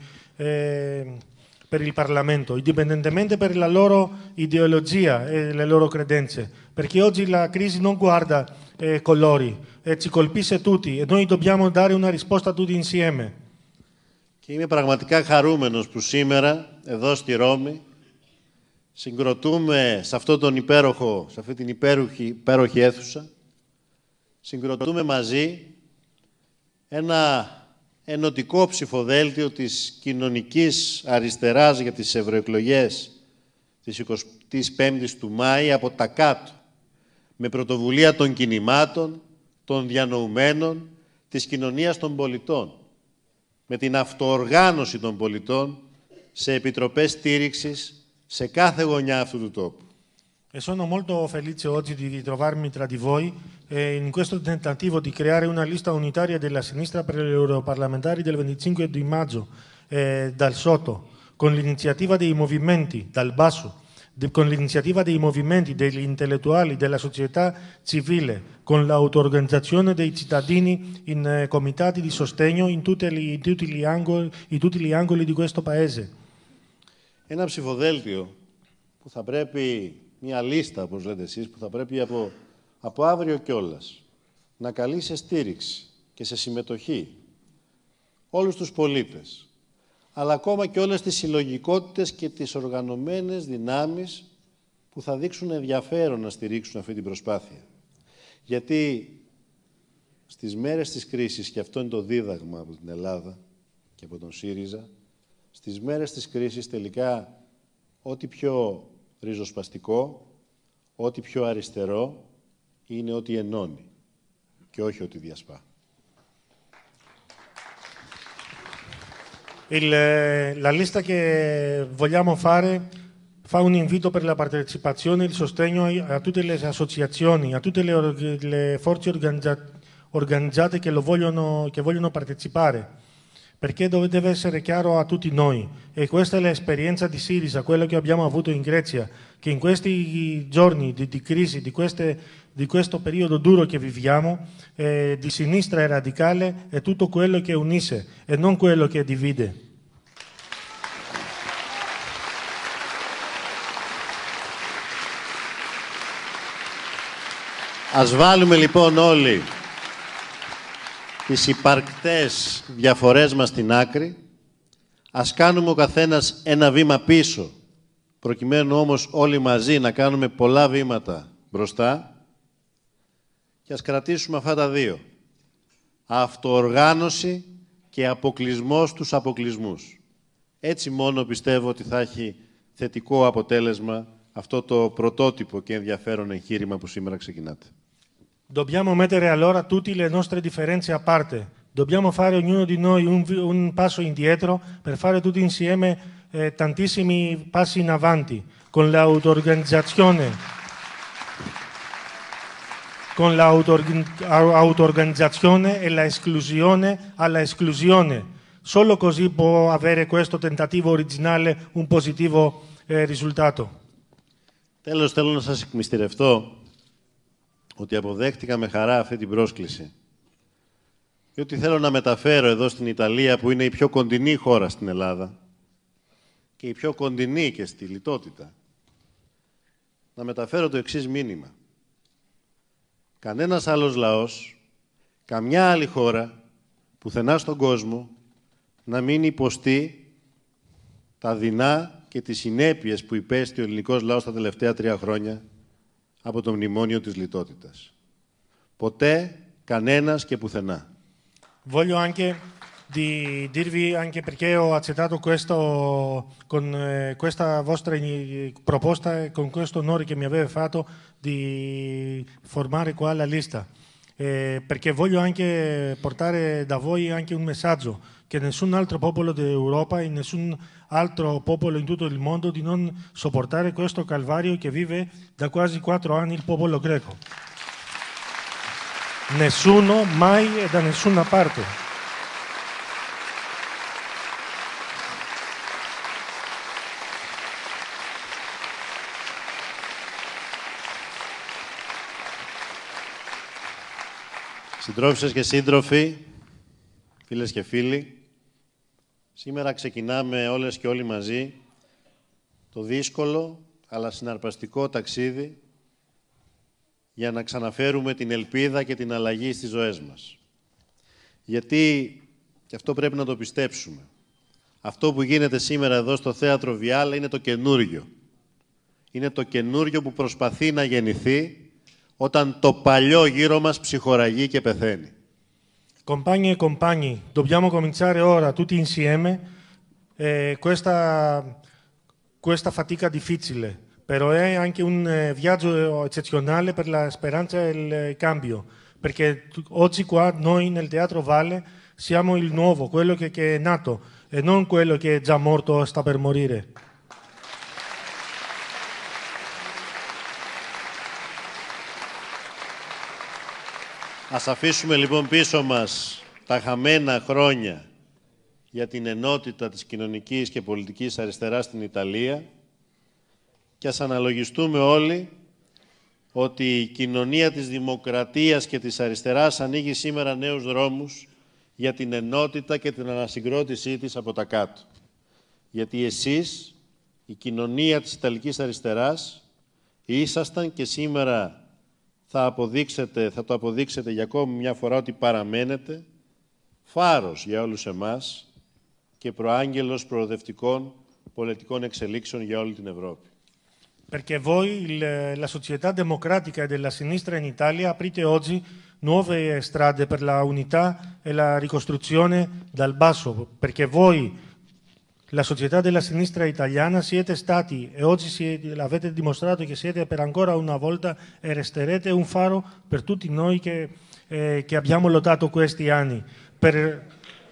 per il Parlamento, indipendentemente per la loro ideologia e le loro credenze, perché oggi la crisi non guarda colori, ci colpisce tutti e noi dobbiamo dare una risposta tutti insieme. Και είμαι πραγματικά χαρούμενος που σήμερα, εδώ στη Ρώμη, συγκροτούμε σε αυτή την υπέροχη αίθουσα, συγκροτούμε μαζί ένα ενωτικό ψηφοδέλτιο της κοινωνικής αριστεράς για τις ευρωεκλογές της 25ης του Μάη από τα κάτω, με πρωτοβουλία των κινημάτων, των διανοουμένων, της κοινωνίας των πολιτών, με την αυτοοργάνωση των πολιτών σε επιτροπές στήριξης σε κάθε γωνιά αυτού του τόπου. E sono molto felice oggi di ritrovarmi tra di voi in questo tentativo di creare una lista unitaria della sinistra per gli europarlamentari del 25 di maggio dal sotto, con l'iniziativa dei movimenti dal basso, con l'iniziativa dei movimenti degli intellettuali, della società civile, con l'auto-organizzazione dei cittadini in comitati di sostegno in tutti gli angoli di questo paese. Ένα ψηφοδέλτιο που θα πρέπει, μια λίστα, όπως λέτε εσείς, που θα πρέπει από αύριο κιόλας να καλεί σε στήριξη και σε συμμετοχή όλους τους πολίτες, αλλά ακόμα και όλες τις συλλογικότητες και τις οργανωμένες δυνάμεις που θα δείξουν ενδιαφέρον να στηρίξουν αυτή την προσπάθεια. Γιατί στις μέρες της κρίσης, και αυτό είναι το δίδαγμα από την Ελλάδα και από τον ΣΥΡΙΖΑ, στις μέρες της κρίσης τελικά ό,τι πιο ριζοσπαστικό, ό,τι πιο αριστερό είναι ό,τι ενώνει και όχι ό,τι διασπά. La lista che vogliamo fare fa un invito per la partecipazione e il sostegno a tutte le associazioni, a tutte le forze organizzate che vogliono partecipare, perché deve essere chiaro a tutti noi. E questa è l'esperienza di Sirisa, quello che abbiamo avuto in Grecia, che in questi giorni di crisi, di questo periodo duro che viviamo, di sinistra e radicale è tutto quello che unisce e non quello che divide. Ας βάλουμε λοιπόν όλοι τις υπαρκτές διαφορές μας στην άκρη, ας κάνουμε ο καθένας ένα βήμα πίσω, προκειμένου όμως όλοι μαζί να κάνουμε πολλά βήματα μπροστά και ας κρατήσουμε αυτά τα δύο. Αυτοοργάνωση και αποκλεισμός στους αποκλεισμούς. Έτσι μόνο πιστεύω ότι θα έχει θετικό αποτέλεσμα αυτό το πρωτότυπο και ενδιαφέρον εγχείρημα που σήμερα ξεκινάτε. Dobbiamo mettere allora tutte le nostre differenze a parte. Dobbiamo fare ognuno di noi un passo indietro per fare tutti insieme tantissimi passi in avanti, con l'auto-organizzazione e la esclusione alla esclusione. Solo così può avere questo tentativo originale un positivo risultato. Τέλος, θέλω να σας εκμυστηρευτώ ότι αποδέχτηκα με χαρά αυτή την πρόσκληση. Διότι θέλω να μεταφέρω εδώ στην Ιταλία, που είναι η πιο κοντινή χώρα στην Ελλάδα και η πιο κοντινή και στη λιτότητα, να μεταφέρω το εξής μήνυμα. Κανένας άλλος λαός, καμιά άλλη χώρα, πουθενά στον κόσμο, να μην υποστεί τα δεινά και τις συνέπειες που υπέστη ο ελληνικός λαός τα τελευταία 3 χρόνια από το μνημόνιο της λιτότητας. Ποτέ, κανένας και πουθενά. Voglio anche di dirvi, anche perché ho accettato questo, con questa vostra proposta e con questo onore che mi avete fatto di formare qua la lista, perché voglio anche portare da voi anche un messaggio che nessun altro popolo d'Europa e nessun altro popolo in tutto il mondo di non sopportare questo calvario che vive da quasi 4 anni il popolo greco. Nessuno, mai e da nessuna parte. Συντρόφισσες και σύντροφοι, φίλες και φίλοι, σήμερα ξεκινάμε όλες και όλοι μαζί το δύσκολο αλλά συναρπαστικό ταξίδι για να ξαναφέρουμε την ελπίδα και την αλλαγή στις ζωές μας. Γιατί, και αυτό πρέπει να το πιστέψουμε, αυτό που γίνεται σήμερα εδώ στο Θέατρο Βιάλα είναι το καινούριο. Είναι το καινούριο που προσπαθεί να γεννηθεί όταν το παλιό γύρω μας ψυχοραγεί και πεθαίνει. Compagni e compagni, dobbiamo cominciare ora tutti insieme questa fatica difficile, però è anche un viaggio eccezionale per la speranza e il cambio, perché oggi qua noi nel Teatro Valle siamo il nuovo, quello che è nato e non quello che è già morto o sta per morire. Ας αφήσουμε λοιπόν πίσω μας τα χαμένα χρόνια για την ενότητα της κοινωνικής και πολιτικής αριστεράς στην Ιταλία και ας αναλογιστούμε όλοι ότι η κοινωνία της δημοκρατίας και της αριστεράς ανοίγει σήμερα νέους δρόμους για την ενότητα και την ανασυγκρότησή της από τα κάτω. Γιατί εσείς, η κοινωνία της Ιταλικής αριστεράς, ήσασταν και σήμερα θα το αποδείξετε για ακόμη μια φορά ότι παραμένετε φάρος για όλους εμάς και προάγγελος προοδευτικών πολιτικών εξελίξεων για όλη την Ευρώπη. Perché voi, la società democratica e della sinistra in Italia, aprite oggi nuove strade per la unità e la ricostruzione dal basso, perché voi, la società della sinistra italiana, siete stati e oggi l'avete dimostrato che siete per ancora una volta e resterete un faro per tutti noi che abbiamo lottato questi anni. Per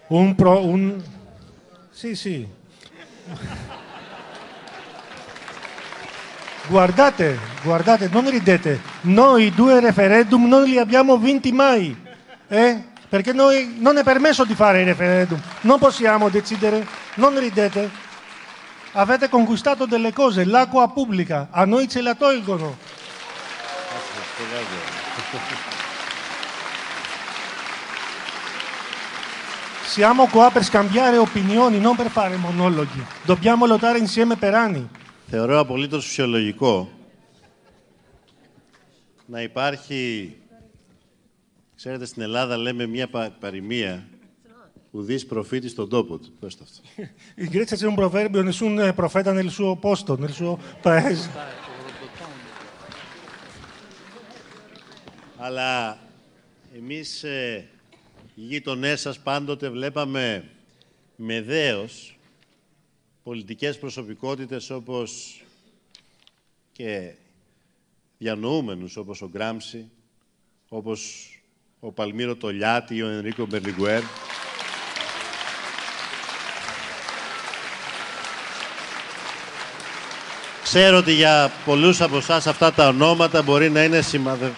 Sì, sì. Guardate, non ridete. Noi 2 referendum non li abbiamo vinti mai. Perché noi non è permesso di fare i referendum. Non possiamo decidere. Non ridete. Avete conquistato delle cose, l'acqua pubblica. A noi ce la tolgono. Siamo qua per scambiare opinioni, non per fare monologhi. Dobbiamo lottare insieme per anni. Θεωρώ απολύτως φυσιολογικό να υπάρχει, ξέρετε, στην Ελλάδα λέμε μια παροιμία, ουδής προφήτης στον τόπο του. Πες το αυτό. In Grecia c'è un proverbio, nessun profeta nel suo posto, nel suo paese. Αλλά εμείς οι γείτονές σας πάντοτε βλέπαμε με δέος πολιτικές προσωπικότητες όπως και διανοούμενους όπως ο Γκράμψη, όπως ο Παλμύρο Τολιάτη ή ο Ενρίκο Μπερλιγκουέρ. Ξέρω ότι για πολλούς από εσάς αυτά τα ονόματα μπορεί να είναι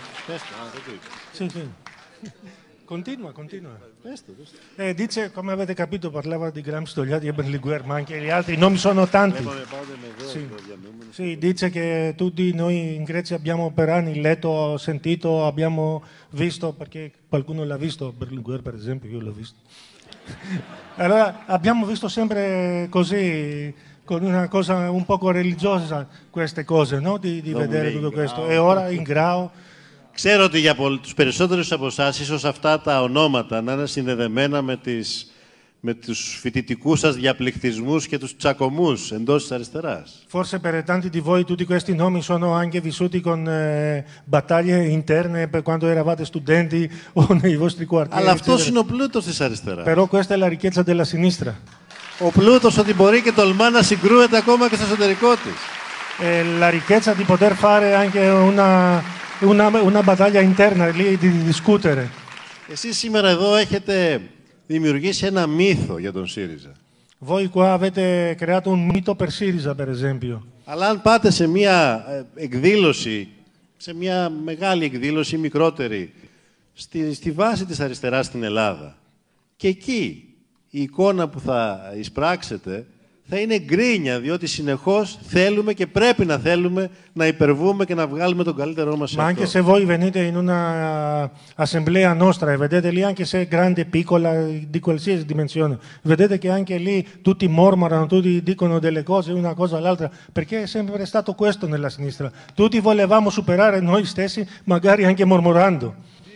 Continua. Dice, come avete capito, parlava di Gramsci, Togliatti e Berlinguer, ma anche gli altri nomi sono tanti. Sì, dice che tutti noi in Grecia abbiamo per anni letto, sentito, abbiamo visto, perché qualcuno l'ha visto, Berlinguer per esempio, io l'ho visto. Allora, abbiamo visto sempre così, con una cosa un poco religiosa, queste cose, no? Di vedere tutto questo. E ora in Grao. Ξέρω ότι για τους περισσότερους από εσάς ίσως αυτά τα ονόματα να είναι συνδεδεμένα με τους φοιτητικούς σας διαπληκτισμούς και τους τσακωμούς εντός της αριστεράς. Forse per tanti di voi tutti questi nomi sono anche vissuti con battaglie interne per quando eravate studenti o nei vostri quartieri. Αλλά αυτός είναι ο πλούτος της αριστεράς. Però questa è la ricchezza della sinistra. Ο πλούτος ότι μπορεί και τολμά να συγκρούεται ακόμα και στο εσωτερικό της. La ricchezza di poter fare anche una battaglia interna lì di discutere. Εσείς σήμερα εδώ έχετε δημιουργήσει ένα μύθο για τον ΣΥΡΙΖΑ. Voi qua avete creato un mito per Siriza, per esempio. Αλλά αν πάτε σε μια εκδήλωση, σε μια μεγάλη εκδήλωση ή μικρότερη, στη βάση της αριστεράς στην Ελλάδα, και εκεί η εικόνα που θα εισπράξετε θα είναι γκρίνια, διότι συνεχώς θέλουμε και πρέπει να θέλουμε να υπερβούμε και να βγάλουμε τον καλύτερό μας σε Ma αυτό. anche se voi venite in una assemblea nostra e vedete lì, anche se è grande, piccola, di qualsiasi dimensione, vedete che anche lì tutti mormorano, tutti dicono delle cose, una cosa all'altra, perché è sempre stato questo nella sinistra. Tutti volevamo superare noi stessi, magari anche mormorando.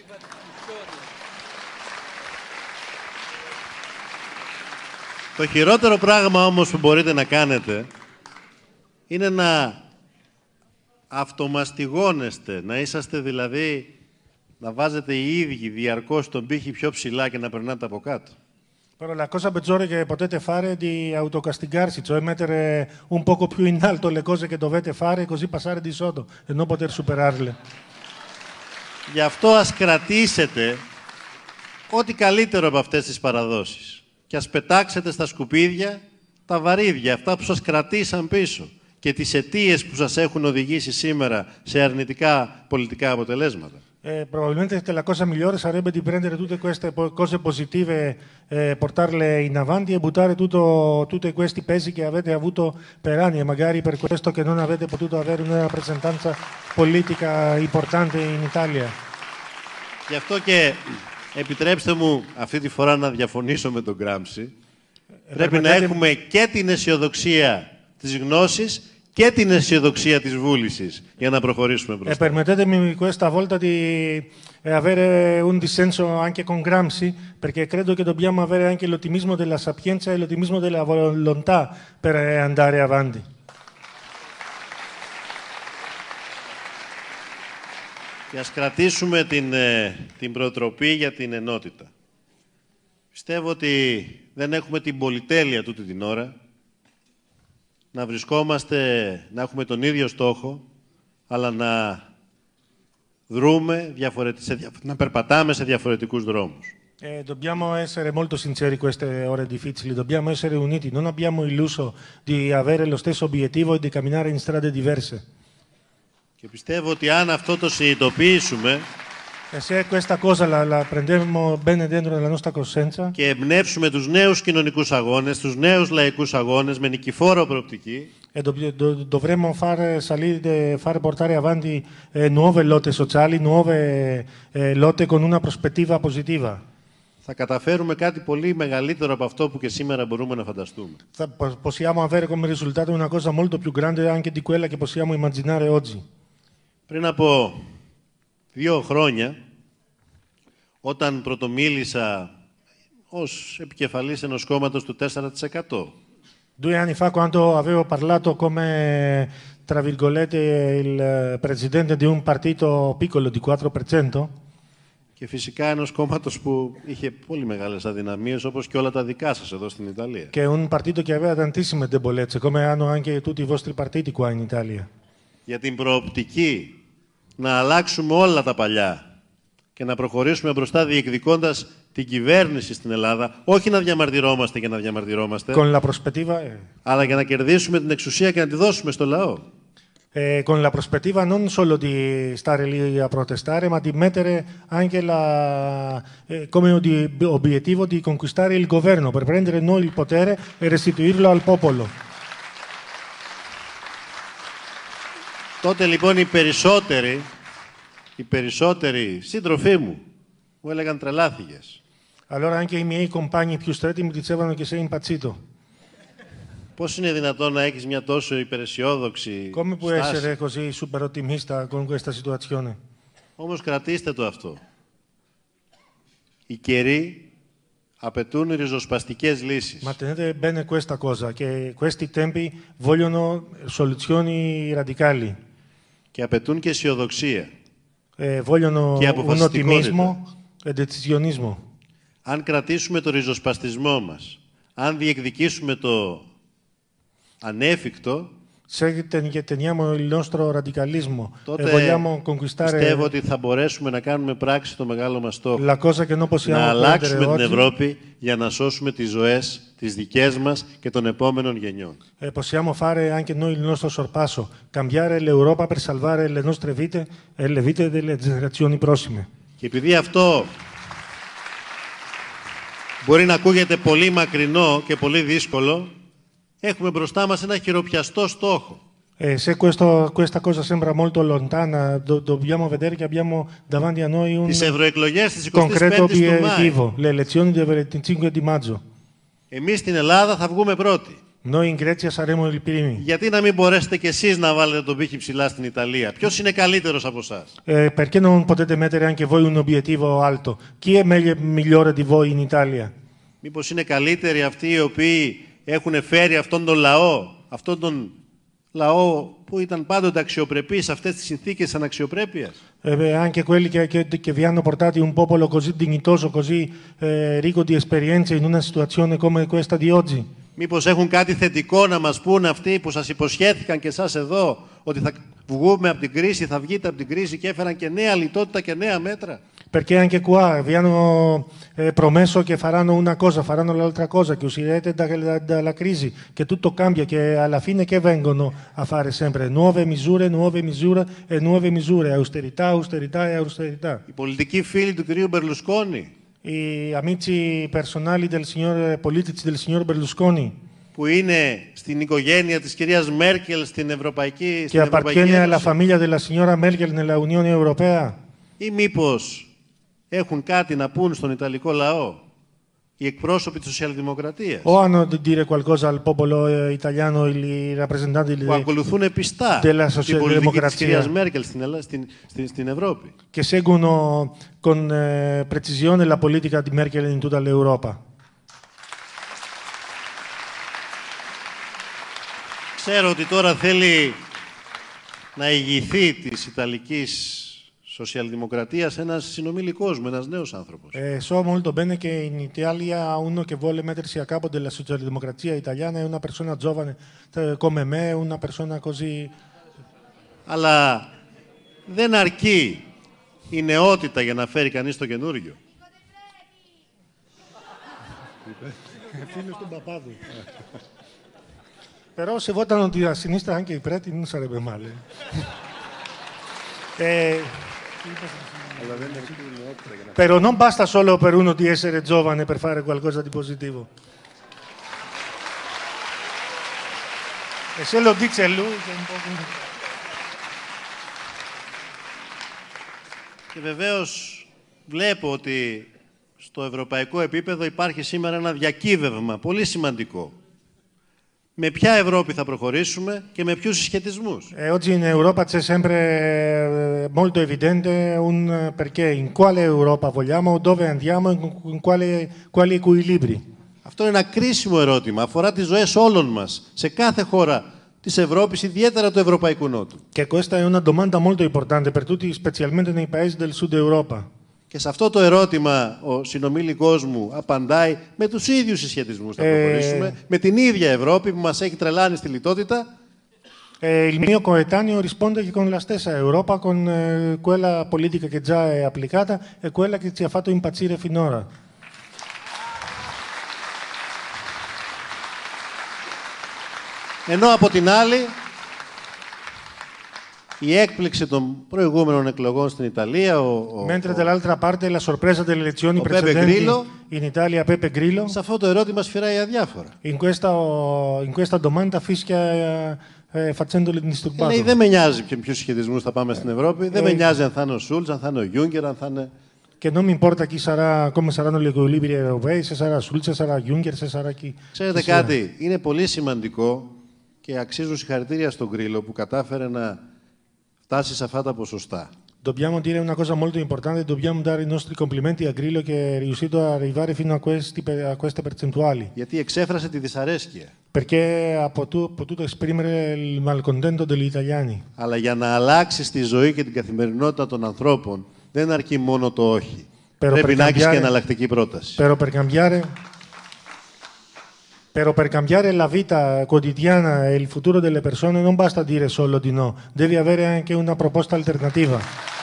Το χειρότερο πράγμα όμως που μπορείτε να κάνετε είναι να αυτομαστιγώνεστε, να είσαστε δηλαδή, να βάζετε οι ίδιοι διαρκώς τον πύχη πιο ψηλά και να περνάτε από κάτω. Però la cosa peggiore che potete fare è di autocastigarsi, cioè mettere un poco più in alto le cose che dovete fare e così passare di sotto e non poter superarle. Γι' αυτό ας κρατήσετε ό,τι καλύτερο από αυτές τις παραδόσεις. Και ας πετάξετε στα σκουπίδια τα βαρύδια, αυτά που σας κρατήσαν πίσω και τις αιτίες που σας έχουν οδηγήσει σήμερα σε αρνητικά πολιτικά αποτελέσματα. Probabilmente che la cosa migliore sarebbe di prendere tutte queste cose positive, portarle in avanti e buttare tutti questi pesi che avete avuto per anni e magari per questo che non avete potuto avere una rappresentanza politica importante in Italia. Γι' αυτό και επιτρέψτε μου αυτή τη φορά να διαφωνήσω με τον Γκράμψη. Πρέπει να έχουμε και την αισιοδοξία της γνώσης και την αισιοδοξία της βούλησης για να προχωρήσουμε μπροστά. Permettetemi questa volta di avere un dissenso anche con Gramsci, perché credo che dobbiamo avere anche l'ottimismo della sapienza e l'ottimismo della volontà per andare avanti. Και ας κρατήσουμε την προτροπή για την ενότητα. Πιστεύω ότι δεν έχουμε την πολυτέλεια τούτη την ώρα να βρισκόμαστε, να έχουμε τον ίδιο στόχο, αλλά να δρούμε, να περπατάμε σε διαφορετικούς δρόμους. Dobbiamo essere molto sinceri in queste ore difficili, dobbiamo essere uniti, non abbiamo illuso di avere lo stesso obiettivo e di camminare in strade diverse. Και πιστεύω ότι αν αυτό το συνειδητοποιήσουμε se questa cosa la prendiamo bene dentro nella nostra coscienza και εμπνεύσουμε τους νέους κοινωνικούς αγώνες, τους νέους λαϊκούς αγώνες με νικηφόρο προοπτική, e dovremmo fare portare avanti nuove lotte sociali, nuove lotte con una prospettiva positiva. θα καταφέρουμε κάτι πολύ μεγαλύτερο από αυτό που και σήμερα μπορούμε να φανταστούμε. Possiamo avere come risultato una cosa molto più grande anche di quella che possiamo immaginare oggi. Πριν από 2 χρόνια, όταν πρωτομίλησα ως επικεφαλής ενός κόμματος του 4%, 2 anni fa, quando avevo parlato come, tra virgolette, il presidente di un partito piccolo di 4%, και φυσικά ενός κόμματος που είχε πολύ μεγάλες αδυναμίες, όπως και όλα τα δικά σας εδώ στην Ιταλία. che è un partito che aveva tantissime debolezze, come hanno anche tutti i vostri partiti qua in Italia. Για την προοπτική να αλλάξουμε όλα τα παλιά και να προχωρήσουμε μπροστά διεκδικώντας την κυβέρνηση στην Ελλάδα, όχι να διαμαρτυρόμαστε και να διαμαρτυρόμαστε, Con la prospettiva, αλλά για να κερδίσουμε την εξουσία και να τη δώσουμε στο λαό. con la prospettiva non solo di stare lì a protestare, ma di mettere anche come obiettivo di conquistare il governo, per prendere noi il potere e restituirlo al popolo. Τότε λοιπόν οι περισσότεροι σύντροφοί μου έλεγαν τρελάθηκες. Allora anche i miei compagni più stretti mi dicevano che sei impazzito. Πώς είναι δυνατόν να έχεις μια τόσο υπεραισιόδοξη Come puoi στάση? essere così super ottimista con questa situazione? Όμως κρατήστε το αυτό. Οι καιροί απαιτούν ριζοσπαστικές λύσεις. Ma tenete bene questa cosa, che questi tempi vogliono soluzioni radicali, Και απαιτούν και αισιοδοξία. vogliono Και un αποφασιστικότητα. ottimismo e decisionismo. Αν κρατήσουμε το ριζοσπαστισμό μας, αν διεκδικήσουμε το ανέφικτο, Se teniamo il nostro radicalismo e τότε vogliamo conquistare πιστεύω ότι θα μπορέσουμε να κάνουμε πράξη το μεγάλο μας στόχο. la cosa che non Να possiamo αλλάξουμε prendere την oggi, Ευρώπη για να σώσουμε τις ζωές, τις δικές μας και των επόμενων γενιών. possiamo fare anche noi il nostro sorpasso, cambiare l'Europa per salvare le nostre vite e le vite delle generazioni prossime. Και επειδή αυτό μπορεί να ακούγεται πολύ μακρινό και πολύ δύσκολο, Έχουμε μπροστά μας ένα χειροπιαστό στόχο. Se questa cosa sembra molto lontana, dobbiamo vedere che abbiamo davanti a noi un Τις ευρωεκλογές της 25ης concreto του Μάη. obiettivo, le elezioni del 25 di maggio. Εμείς στην Ελλάδα θα βγούμε πρώτοι. Noi in Grecia saremo i primi. Γιατί να μην μπορέσετε κι εσείς να βάλετε τον πύχη ψηλά στην Italia? Ποιος είναι καλύτερος από εσάς? Perché non potete mettere anche voi un obiettivo alto? Chi è migliore di voi in Italia? Μήπως είναι καλύτεροι αυτοί οι οποίοι έχουν φέρει αυτόν τον λαό που ήταν πάντοτε αξιοπρεπής σε αυτές τις συνθήκες αναξιοπρέπειας? Anche quelli che vi hanno portati un popolo così dignitoso, così ricco di esperienze in una situazione come questa di oggi. Μήπως έχουν κάτι θετικό να μας πούν αυτοί που σας υποσχέθηκαν και εσάς εδώ ότι θα βγούμε από την κρίση, θα βγείτε από την κρίση και έφεραν και νέα λιτότητα και νέα μέτρα? Perché anche qua vi hanno promesso che faranno una cosa, faranno l'altra cosa, che uscirete dalla crisi, che tutto cambia, che alla fine che vengono a fare sempre? Nuove misure e nuove misure, austerità, austerità e austerità. Οι πολιτικοί φίλοι του κυρίου Μπερλουσκόνη, I amici personali del signor, politici del signor Berlusconi, που είναι στην οικογένεια της κυρίας Μέρκελ στην Ευρωπαϊκή che appartiene alla Ένωση, famiglia della signora Merkel nella Unione Europea, ή μήπως έχουν κάτι να πούν στον Ιταλικό λαό οι εκπρόσωποι της Σοσιαλδημοκρατίας, o hanno da dire qualcosa al popolo italiano, i rappresentanti που ακολουθούν πιστά della την πολιτική της κυρίας socialdemocrazia, Μέρκελ στην Ευρώπη? che seguono con precisione la politica di Merkel in tutta l'Europa. Ξέρω ότι τώρα θέλει να ηγηθεί της Ιταλικής Σοσιαλδημοκρατίας ένας συνομιλικός μου, ένας νέος άνθρωπος. So molto bene che in Italia uno che vuole mettersi a capo della socialdemocrazia italiana è una persona giovane come me, una persona così. Αλλά δεν αρκεί η νεότητα για να φέρει κανείς το καινούργιο. Φίλος του παπάδου. Però se votano a sinistra anche i preti non sarebbe male. Però non basta solo per uno di essere giovane per fare qualcosa di positivo. E se lo dice lui che è un po'. Και βεβαίως βλέπω ότι στο ευρωπαϊκό επίπεδο υπάρχει σήμερα ένα διακύβευμα πολύ σημαντικό. Με ποια Ευρώπη θα προχωρήσουμε και με ποιους συσχετισμούς? Oggi in Europa c'è sempre molto evidente un perché, in quale Europa vogliamo, dove andiamo, in quali equilibri. Αυτό είναι ένα κρίσιμο ερώτημα. Αφορά τις ζωές όλων μας, σε κάθε χώρα της Ευρώπης, ιδιαίτερα του Ευρωπαϊκού Νότου. Che questa è una domanda molto importante per tutti, specialmente nei paesi del Sud Europa. Και σε αυτό το ερώτημα ο συνομιλικός μου απαντάει με τους ίδιους συσχετισμούς. Θα προχωρήσουμε με την ίδια Ευρώπη που μας έχει τρελάνει στη λιτότητα. Il mio coetaneo risponde che con la stessa Europa, con quella politica che già è applicata e quella che ci ha fatto impazzire finora. Ενώ από την άλλη, η έκπληξη των προηγούμενων εκλογών στην Ιταλία, Mentre dall'altra parte la sorpresa delle elezioni precedenti in Italia, Beppe Grillo, σε αυτό το ερώτημα σφυράει αδιάφορα. In questa domanda fischia facendoli disturbato. Λέει, δεν με νοιάζει ποιους συσχετισμούς θα πάμε στην Ευρώπη, δεν με νοιάζει αν θα είναι ο Σούλτς, αν θα είναι ο Γιούγκερ, αν θα είναι... Και non mi importa chi sarà, come saranno gli equilibri europei, se sarà Schulz, se sarà Juncker, se sarà chi. Ξέρετε κάτι, είναι πολύ σημαντικό και αξίζουν συγχαρητήρια στον Γκρίλο που κατάφερε να φτάσει σε αυτά τα ποσοστά. Dobbiamo dire una cosa molto importante, dobbiamo dare i nostri complimenti a Grillo che è riuscito ad arrivare fino a queste percentuali. Γιατί εξέφρασε τη δυσαρέσκεια. Perché ha potuto esprimere il malcontento degli italiani. Αλλά για να αλλάξει τη ζωή και την καθημερινότητα των ανθρώπων, δεν αρκεί μόνο το όχι. Πρέπει να έχεις και εναλλακτική πρόταση. Però per cambiare la vita quotidiana e il futuro delle persone non basta dire solo di no, devi avere anche una proposta alternativa.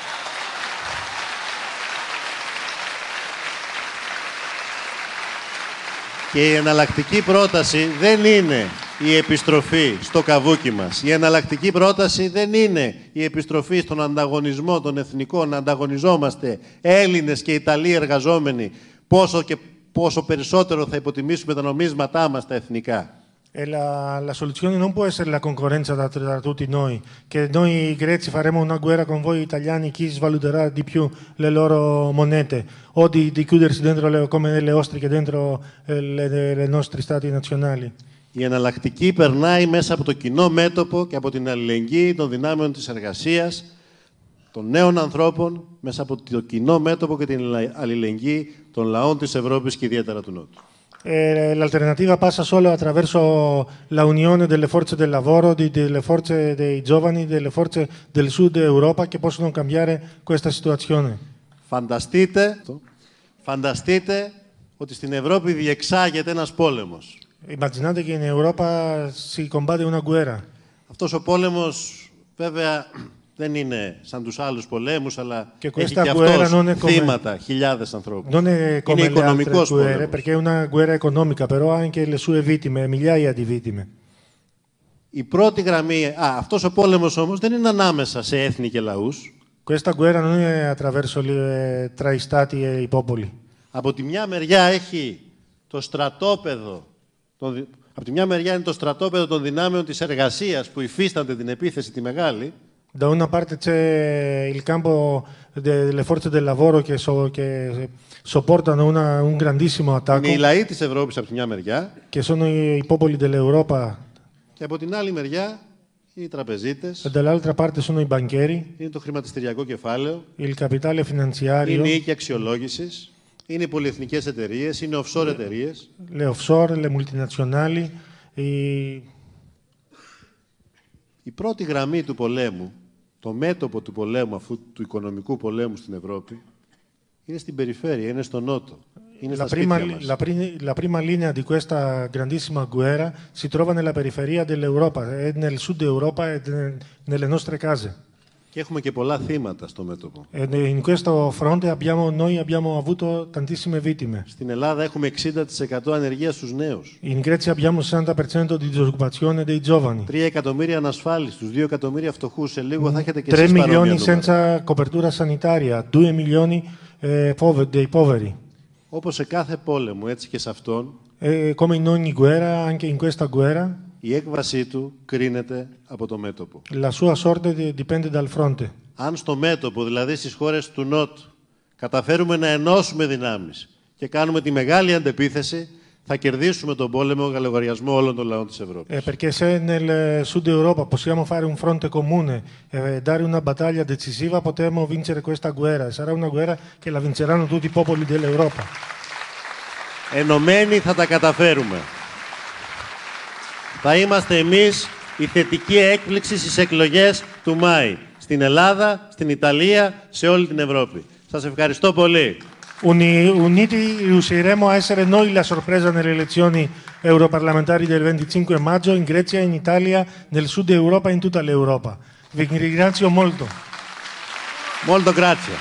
Και η εναλλακτική πρόταση δεν είναι η επιστροφή στο καβούκι μας. Η εναλλακτική πρόταση δεν είναι η επιστροφή στον ανταγωνισμό των εθνικών, να ανταγωνιζόμαστε Έλληνες και Ιταλοί εργαζόμενοι, πόσο περισσότερο θα υποτιμήσουμε τα νομίσματά μας τα εθνικά. E la soluzione non può essere la concorrenza tra tutti noi, che noi greci faremo una guerra con voi italiani, chi svaluterà di più le loro monete, o di chiudersi dentro come le ostriche dentro le nostri stati nazionali. Η εναλλακτική περνάει μέσα από το κοινό μέτωπο και από την αλληλεγγύη των δυνάμεων της εργασίας, των νέων ανθρώπων, μέσα από το κοινό μέτωπο και την αλληλεγγύη των λαών της Ευρώπης και ιδιαίτερα του Νότου. L'alternativa passa solo attraverso la unione delle forze del lavoro, delle forze dei giovani, delle forze del sud Europa che possono cambiare questa situazione. Φανταστείτε ότι στην Ευρώπη διεξάγεται ένας πόλεμος. Immaginate che in Europa si combatte una guerra. Αυτός ο πόλεμος βέβαια δεν είναι σαν τους άλλους πολέμους, αλλά και έχει και αυτός θύματα, χιλιάδες ανθρώπους. Non è come είναι οικονομικός guerre, perché è una guerra economica, però ha anche le sue vittime, migliaia di vittime. Η πρώτη γραμμή, αυτός ο πόλεμος όμως δεν είναι ανάμεσα σε έθνη και λαούς. Questa guerra non è attraverso tra i stati e i popoli. Από τη μια μεριά έχει το στρατόπεδο, από τη μια μεριά είναι το στρατόπεδο των δυνάμεων της εργασίας που υφίστανται την επίθεση τη μεγάλη. Da una parte c'è il campo delle forze del lavoro che sopportano un grandissimo attacco. Είναι οι λαοί της Ευρώπης από τη μια μεριά. Che sono i popoli dell'Europa. Και από την άλλη μεριά οι τραπεζίτες. E dall'altra parte sono i banchieri. Είναι το χρηματιστηριακό κεφάλαιο. Il capitale finanziario. Είναι οι οίκοι αξιολόγησης. Είναι οι πολυεθνικές εταιρείες. Είναι offshore εταιρείες. Le offshore, le multinazionali. Η πρώτη γραμμή του πολέμου, το μέτωπο του πολέμου, αυτού του οικονομικού πολέμου στην Ευρώπη, είναι στην περιφέρεια, είναι στο νότο. Είναι στα σπίτια μας. La prima linea di questa grandissima guerra si trova nella periferia dell'Europa, nel sud Europa e nelle nostre case. Και έχουμε και πολλά θύματα στο μέτωπο. In questo fronte noi abbiamo avuto tantissime vittime. Στην Ελλάδα έχουμε 60% ανεργία στους νέους. In Grecia abbiamo 60% di disoccupazione dei giovani. 3 εκατομμύρια ανασφάλιστους, 2 εκατομμύρια φτωχούς. Σε λίγο θα έχετε και 3 εσείς milioni senza copertura sanitaria, 2 milioni dei poveri. Όπως σε κάθε πόλεμο, έτσι και σε αυτόν, come in ogni guerra, anche in questa guerra, η έκβασή του κρίνεται από το μέτωπο. La sua sorte dipende dal fronte. Αν στο μέτωπο, δηλαδή στις χώρες του Νότου, καταφέρουμε να ενώσουμε δυνάμεις και κάνουμε τη μεγάλη αντεπίθεση, θα κερδίσουμε τον πόλεμο για λογαριασμό όλων των λαών της Ευρώπης. Perché se nel sud Europa possiamo fare un fronte comune e dare una battaglia decisiva, potremo vincere questa guerra. Sarà una guerra che la vinceranno tutti i popoli dell'Europa. Ενωμένοι θα τα καταφέρουμε. Θα είμαστε εμείς η θετική έκπληξη στις εκλογές του Μάη. Στην Ελλάδα, στην Ιταλία, σε όλη την Ευρώπη. Σας ευχαριστώ πολύ. Uniti riusciremo a essere noi la sorpresa nelle elezioni europarlamentari del 25 maggio in Grecia, in Italia, nel sud Europa e in tutta l'Europa. Vi ringrazio molto. Molto grazie.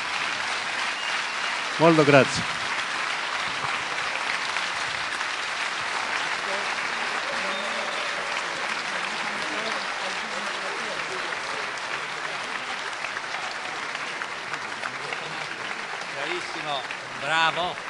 Molto grazie. Bravo.